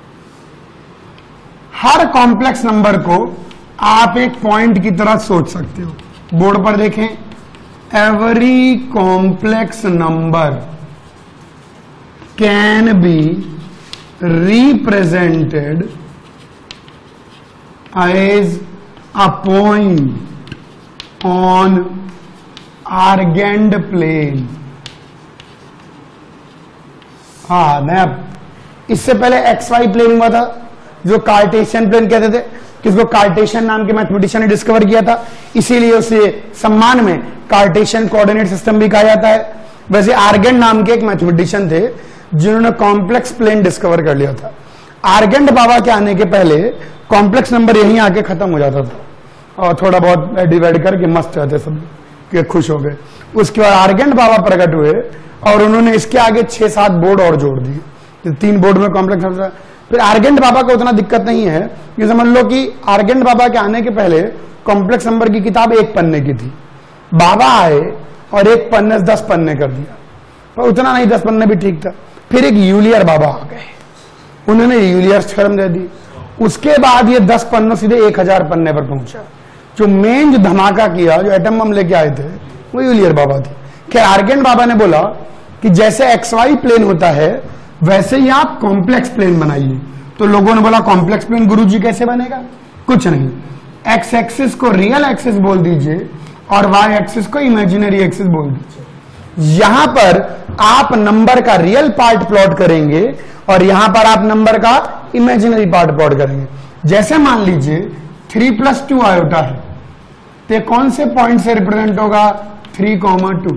हर कॉम्प्लेक्स नंबर को आप एक पॉइंट की तरह सोच सकते हो। बोर्ड पर देखें, every complex number can be represented as a point on Argand plane. हाँ, मैं अब इससे पहले एक्स वाई प्लेन हुआ था जो कार्टेशियन प्लेन कहते थे, किसको कार्टेशियन नाम के मैथमेटिशियन ने डिस्कवर किया था, इसीलिए उसे सम्मान में कार्टेशियन कोऑर्डिनेट सिस्टम भी कहा जाता है। वैसे आर्गेंड नाम के एक मैथमेटिशियन थे जिन्होंने कॉम्प्लेक्स प्लेन डिस्कवर कर लिया था। आर्गेंड बाबा के आने के पहले कॉम्प्लेक्स नंबर यहीं आके खत्म हो जाता था और थोड़ा बहुत डिवाइड करके मस्त रहते सब के खुश हो गए। उसके बाद आर्गेंड बाबा प्रकट हुए और उन्होंने इसके आगे छह सात बोर्ड और जोड़ दिए, तो तीन बोर्ड में कॉम्प्लेक्स नंबर। फिर आर्गेंड बाबा को उतना दिक्कत नहीं है, ये समझ लो कि आर्गेंड बाबा के आने के पहले कॉम्प्लेक्स नंबर की किताब एक पन्ने की थी, बाबा आए और एक पन्ने से दस पन्ने कर दिया, पर उतना नहीं, दस पन्ने भी ठीक था। फिर एक यूलियर बाबा आ गए, उन्होंने यूलियर थ्योरम दे दी। उसके बाद ये दस पन्नों सीधे एक हजार पन्ने पर पहुंचा। जो मेन जो धमाका किया, जो एटम बम लेके आए थे, वो यूलियर बाबा थे। खैर आर्गेंड बाबा ने बोला कि जैसे एक्स वाई प्लेन होता है वैसे ही आप कॉम्प्लेक्स प्लेन बनाइए। तो लोगों ने बोला कॉम्प्लेक्स प्लेन गुरुजी कैसे बनेगा? कुछ नहीं, एक्स एक्सिस को रियल एक्सिस बोल दीजिए और वाई एक्सिस को इमेजिनरी एक्सिस बोल दीजिए। यहां पर आप नंबर का रियल पार्ट प्लॉट करेंगे और यहां पर आप नंबर का इमेजिनरी पार्ट प्लॉट करेंगे। जैसे मान लीजिए थ्री प्लस टू आयोटा है, तो कौन से पॉइंट से रिप्रेजेंट होगा? Three comma two.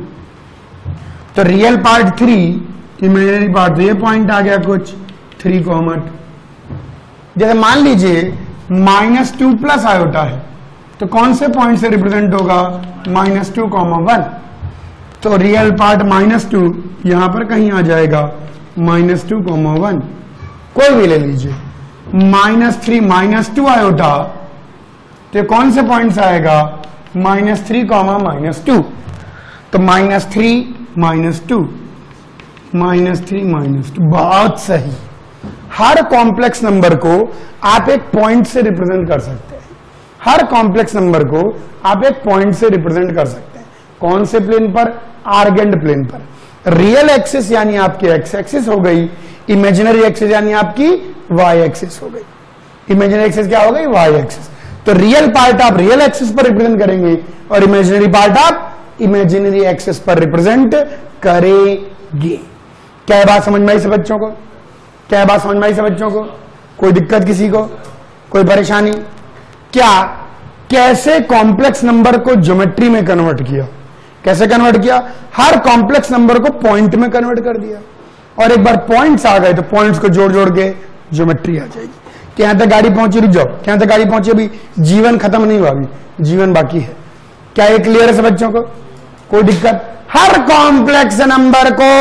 तो real part three, imaginary part, तो ये पॉइंट आ गया कुछ थ्री कॉमा टू। जैसे मान लीजिए माइनस टू प्लस आयोटा है, तो कौन से पॉइंट से रिप्रेजेंट होगा? Minus two comma one. तो रियल पार्ट माइनस टू यहां पर कहीं आ जाएगा, माइनस टू कॉमा वन। कोई भी ले लीजिए, minus three minus two iota, तो कौन से पॉइंट से आएगा? Minus three comma minus two. तो minus three minus two, minus three minus two. बहुत सही। हर कॉम्प्लेक्स नंबर को आप एक पॉइंट से रिप्रेजेंट कर सकते हैं। हर कॉम्प्लेक्स नंबर को आप एक पॉइंट से रिप्रेजेंट कर सकते हैं। कौन से प्लेन पर? आर्गेंड प्लेन पर। रियल एक्सिस यानी आपकी एक्स एक्सिस हो गई, इमेजिनरी एक्सिस यानी आपकी वाई एक्सिस हो गई। इमेजिनरी एक्सिस क्या हो गई? Y axis. तो रियल पार्ट आप रियल एक्सिस पर रिप्रेजेंट करेंगे और इमेजिनरी पार्ट आप इमेजिनरी एक्सिस पर रिप्रेजेंट करेंगे। क्या बात समझ में आई से बच्चों को? क्या बात समझ में आई से बच्चों को? कोई दिक्कत किसी को? कोई परेशानी? क्या कैसे कॉम्प्लेक्स नंबर को ज्योमेट्री में कन्वर्ट किया? कैसे कन्वर्ट किया? हर कॉम्प्लेक्स नंबर को पॉइंट में कन्वर्ट कर दिया और एक बार पॉइंट्स आ गए तो पॉइंट्स को जोड़ जोड़ के ज्योमेट्री आ जाएगी। कि यहां तक गाड़ी पहुंची, रुक जाओ, यहां तक गाड़ी पहुंची, अभी जीवन खत्म नहीं हुआ, अभी जीवन बाकी है। क्या ये क्लियर है सब बच्चों को? कोई दिक्कत? हर कॉम्प्लेक्स नंबर को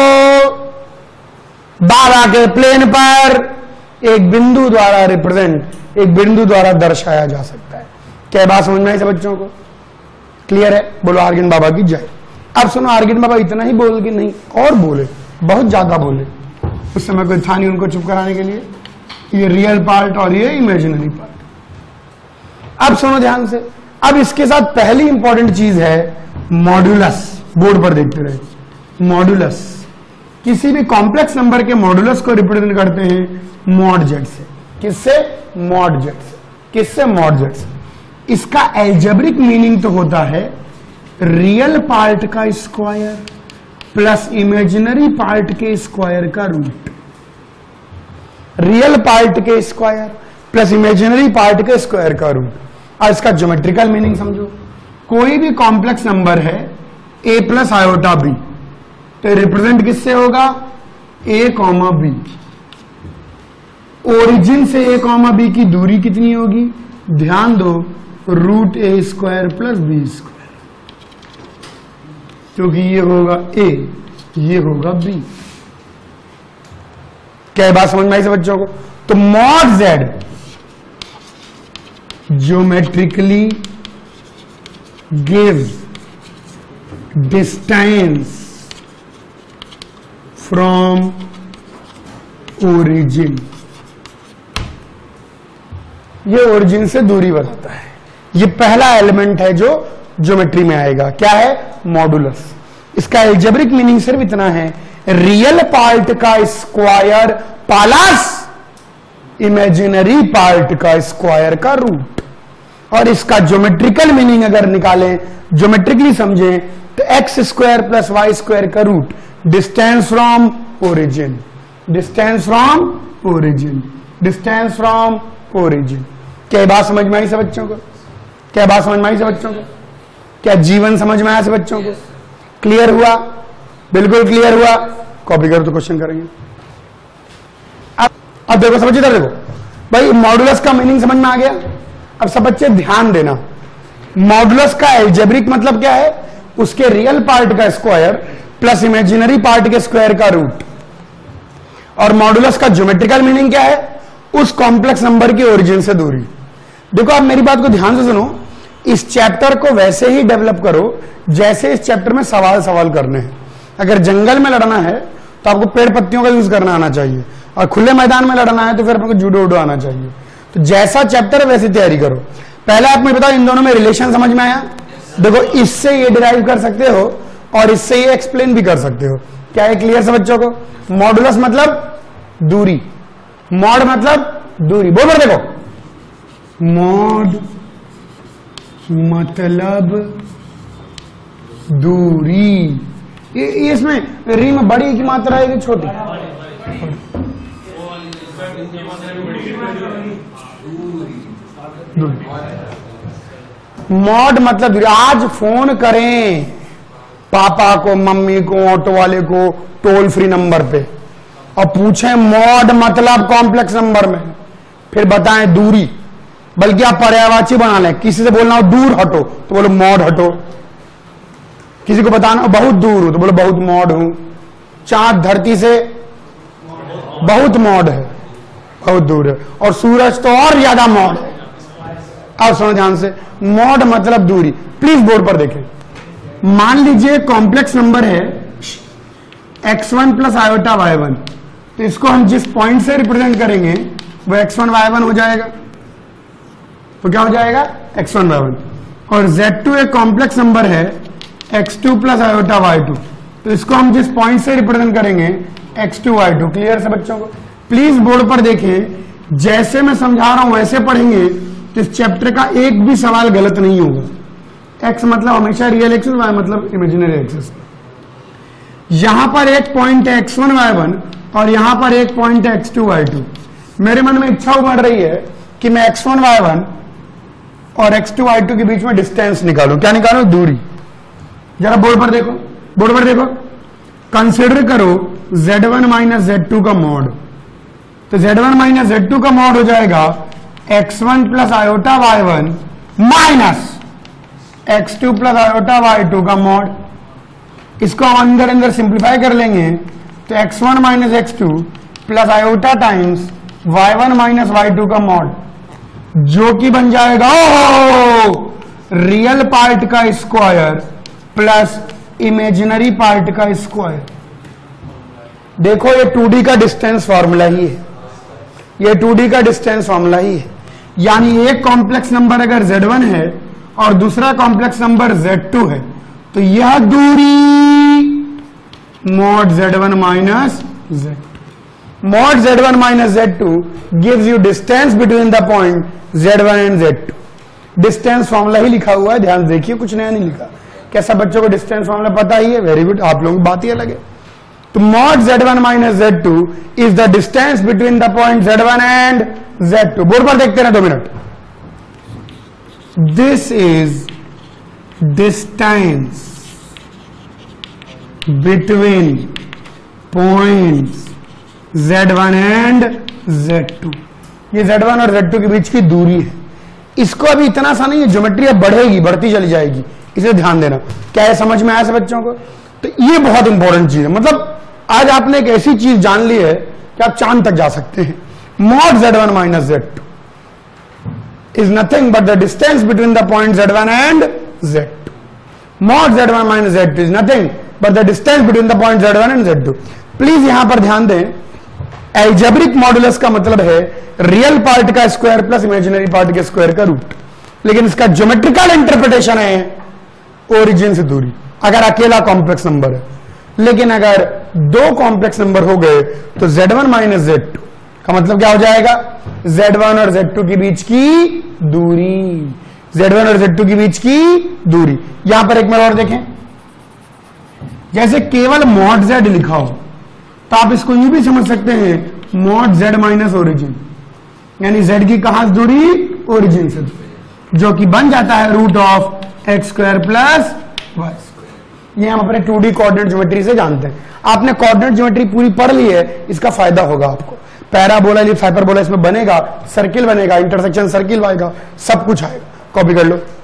बाबा के प्लेन पर एक बिंदु द्वारा रिप्रेजेंट, एक बिंदु द्वारा दर्शाया जा सकता है। क्या बात समझ में आई सब बच्चों को? क्लियर है? बोलो आर्गेंड बाबा की जय। अब सुनो, आर्गेंड बाबा इतना ही बोल के नहीं, और बोले, बहुत ज्यादा बोले। उस समय कोई था नहीं उनको चुप कराने के लिए। ये रियल पार्ट और ये इमेजिनरी पार्ट। अब सुनो ध्यान से, अब इसके साथ पहली इंपॉर्टेंट चीज है मॉड्यूलस। बोर्ड पर देखते रहे, मॉड्यूलस। किसी भी कॉम्प्लेक्स नंबर के मॉड्यूलस को रिप्रेजेंट करते हैं मॉड जेड से। किससे? मॉड जेड से। किससे? मॉड जेड से। इसका एल्जेब्रिक मीनिंग तो होता है रियल पार्ट का स्क्वायर प्लस इमेजिनरी पार्ट के स्क्वायर का रूट। रियल पार्ट के स्क्वायर प्लस इमेजिनरी पार्ट के स्क्वायर का रूट। और इसका ज्योमेट्रिकल मीनिंग समझो। कोई भी कॉम्प्लेक्स नंबर है ए प्लस आयोटा बी, तो रिप्रेजेंट किससे होगा? ए कॉमा बी। ओरिजिन से ए कॉमा बी की दूरी कितनी होगी? ध्यान दो, root A square plus B square, क्योंकि ये होगा ए, ये होगा बी। क्या बात समझ में आई से बच्चों को? तो mod Z geometrically gives distance from origin. ये ओरिजिन से दूरी बताता है। ये पहला एलिमेंट है जो ज्योमेट्री में आएगा। क्या है? मॉडुलस। इसका एल्जेब्रिक मीनिंग सिर्फ इतना है, रियल पार्ट का स्क्वायर प्लस इमेजिनरी पार्ट का स्क्वायर का रूट। और इसका ज्योमेट्रिकल मीनिंग अगर निकालें, ज्योमेट्रिकली समझें, तो X square plus Y square का root, distance from origin, distance from origin, distance from origin. क्या बात समझ में आई से बच्चों को? क्या बात समझ में आई से बच्चों को? क्या जीवन समझ में आया से बच्चों को? क्लियर हुआ? बिल्कुल क्लियर हुआ? कॉपी करो तो क्वेश्चन करेंगे। अब अब देखो सब इधर देखो भाई, मॉडुलस का मीनिंग समझ में आ गया। अब सब बच्चे ध्यान देना, मॉडुलस का एल्जेब्रिक मतलब क्या है? उसके रियल पार्ट का स्क्वायर प्लस इमेजिनरी पार्ट के स्क्वायर का रूट। और मॉडुलस का ज्योमेट्रिकल मीनिंग क्या है? उस कॉम्प्लेक्स नंबर की ओरिजिन से दूरी। देखो आप मेरी बात को ध्यान से सुनो, इस चैप्टर को वैसे ही डेवलप करो जैसे इस चैप्टर में सवाल सवाल करने हैं। अगर जंगल में लड़ना है तो आपको पेड़ पत्तियों का यूज करना आना चाहिए, और खुले मैदान में लड़ना है तो फिर आपको जूडो उडो आना चाहिए। तो जैसा चैप्टर है वैसी तैयारी करो। पहले आप मुझे बताओ, इन दोनों में रिलेशन समझ में आया? देखो इससे ये डिराइव कर सकते हो और इससे ये एक्सप्लेन भी कर सकते हो। क्या है क्लियर से बच्चों को? मॉडुलस मतलब दूरी, मॉड मतलब दूरी। बोल देखो, मॉड मतलब दूरी। ये, ये इसमें री में बड़ी की मात्रा है कि छोटी? मॉड मतलब दूरी। आज फोन करें पापा को, मम्मी को, ऑटो वाले को टोल फ्री नंबर पे और पूछें मॉड मतलब कॉम्प्लेक्स नंबर में, फिर बताएं दूरी। बल्कि आप पर्यायवाची बना लें, किसी से बोलना हो दूर हटो तो बोलो मॉड हटो, किसी को बताना हो बहुत दूर हो तो बोलो बहुत मॉड हूं। चांद धरती से बहुत मॉड है, बहुत दूर है, और सूरज तो और ज्यादा मॉड है। अब सुनो ध्यान से, मॉड मतलब दूरी। प्लीज बोर्ड पर देखें, मान लीजिए कॉम्प्लेक्स नंबर है X one plus iota Y one, तो इसको हम जिस पॉइंट से रिप्रेजेंट करेंगे वो एक्स वन वाई वन हो जाएगा। तो क्या हो जाएगा? X one Y one. और जेड टू एक कॉम्प्लेक्स नंबर है X two plus iota Y two, तो इसको हम जिस पॉइंट से रिप्रेजेंट करेंगे X two Y two. Clear से बच्चों को? प्लीज बोर्ड पर देखें, जैसे मैं समझा रहा हूं वैसे पढ़ेंगे तो इस चैप्टर का एक भी सवाल गलत नहीं होगा। एक्स मतलब हमेशा रियल एक्सिस, वाई मतलब इमेजिनरी एक्सिस। यहां पर एक पॉइंट है एक्स वन वाई वन और यहां पर एक पॉइंट है एक्स टू वाई टू। मेरे मन में इच्छा उमड़ रही है कि मैं एक्स वन वाई वन और एक्स टू वाई टू के बीच में डिस्टेंस निकालूं। क्या निकालूं? दूरी। जरा बोर्ड पर देखो, बोर्ड पर देखो, कंसिडर करो Z one minus Z two का मॉड। तो Z one minus Z two का मॉड हो जाएगा X one plus iota Y one minus X two plus iota Y two का मॉड। इसको हम अंदर अंदर सिंप्लीफाई कर लेंगे तो X one minus X two plus iota times Y one minus Y two का मॉड, जो कि बन जाएगा रियल पार्ट का स्क्वायर प्लस इमेजिनरी पार्ट का स्क्वायर। देखो ये टू डी का डिस्टेंस फॉर्मूला ही है, ये टू डी का डिस्टेंस फॉर्मूला ही है। यानी एक कॉम्प्लेक्स नंबर अगर जेड वन है और दूसरा कॉम्प्लेक्स नंबर जेड टू है तो यह दूरी mod Z one minus Z two. Mod Z one minus Z two gives you distance between the point Z one and Z two. Distance formula ही लिखा हुआ है, ध्यान देखिए, कुछ नया नहीं लिखा। कैसा बच्चों को डिस्टेंस फॉर्मूला पता ही है? वेरी गुड, आप लोगों की बात ही अलग है। तो mod Z one minus Z two is the distance between the point Z one and Z two. Board पर देखते रहे दो minute. This is distance between points Z one and Z two. ये जेड वन और जेड टू के बीच की दूरी है। इसको अभी इतना सा नहीं है, ज्योमेट्री अब बढ़ेगी, बढ़ती चली जाएगी, इसे ध्यान देना। क्या है समझ में आया सब बच्चों को? तो ये बहुत इंपॉर्टेंट चीज है। मतलब आज आपने एक ऐसी चीज जान ली है कि आप चांद तक जा सकते हैं। Mod Z one minus Z two is nothing but the distance between the point Z one and Z two. Mod Z one minus Z two is nothing but the distance between the point Z one and Z two. Please यहां पर ध्यान दें, एल्जेब्रिक मॉडुलस का मतलब है रियल पार्ट का स्क्वायर प्लस इमेजिनरी पार्ट के स्क्वायर का रूट। लेकिन इसका ज्योमेट्रिकल इंटरप्रिटेशन है ओरिजिन से दूरी, अगर अकेला कॉम्प्लेक्स नंबर है। लेकिन अगर दो कॉम्प्लेक्स नंबर हो गए तो Z one minus Z two का मतलब क्या हो जाएगा? जेड वन और जेड टू के बीच की दूरी, जेड वन और जेड टू के बीच की दूरी। यहां पर एक बार और देखें, जैसे केवल मॉड जेड लिखा हो तो आप इसको यूं भी समझ सकते हैं मॉड जेड माइनस ओरिजिन, यानी जेड की कहां से दूरी? ओरिजिन से दूरी, जो कि बन जाता है root of X square plus Y square. ये हम अपने टू डी कोऑर्डिनेट ज्योमेट्री से जानते हैं। आपने कोऑर्डिनेट ज्योमेट्री पूरी पढ़ ली है, इसका फायदा होगा आपको। पैराबोला, एलिप्स, हाइपरबोला इसमें बनेगा, सर्किल बनेगा, इंटरसेक्शन सर्किल आएगा, सब कुछ आएगा। कॉपी कर लो।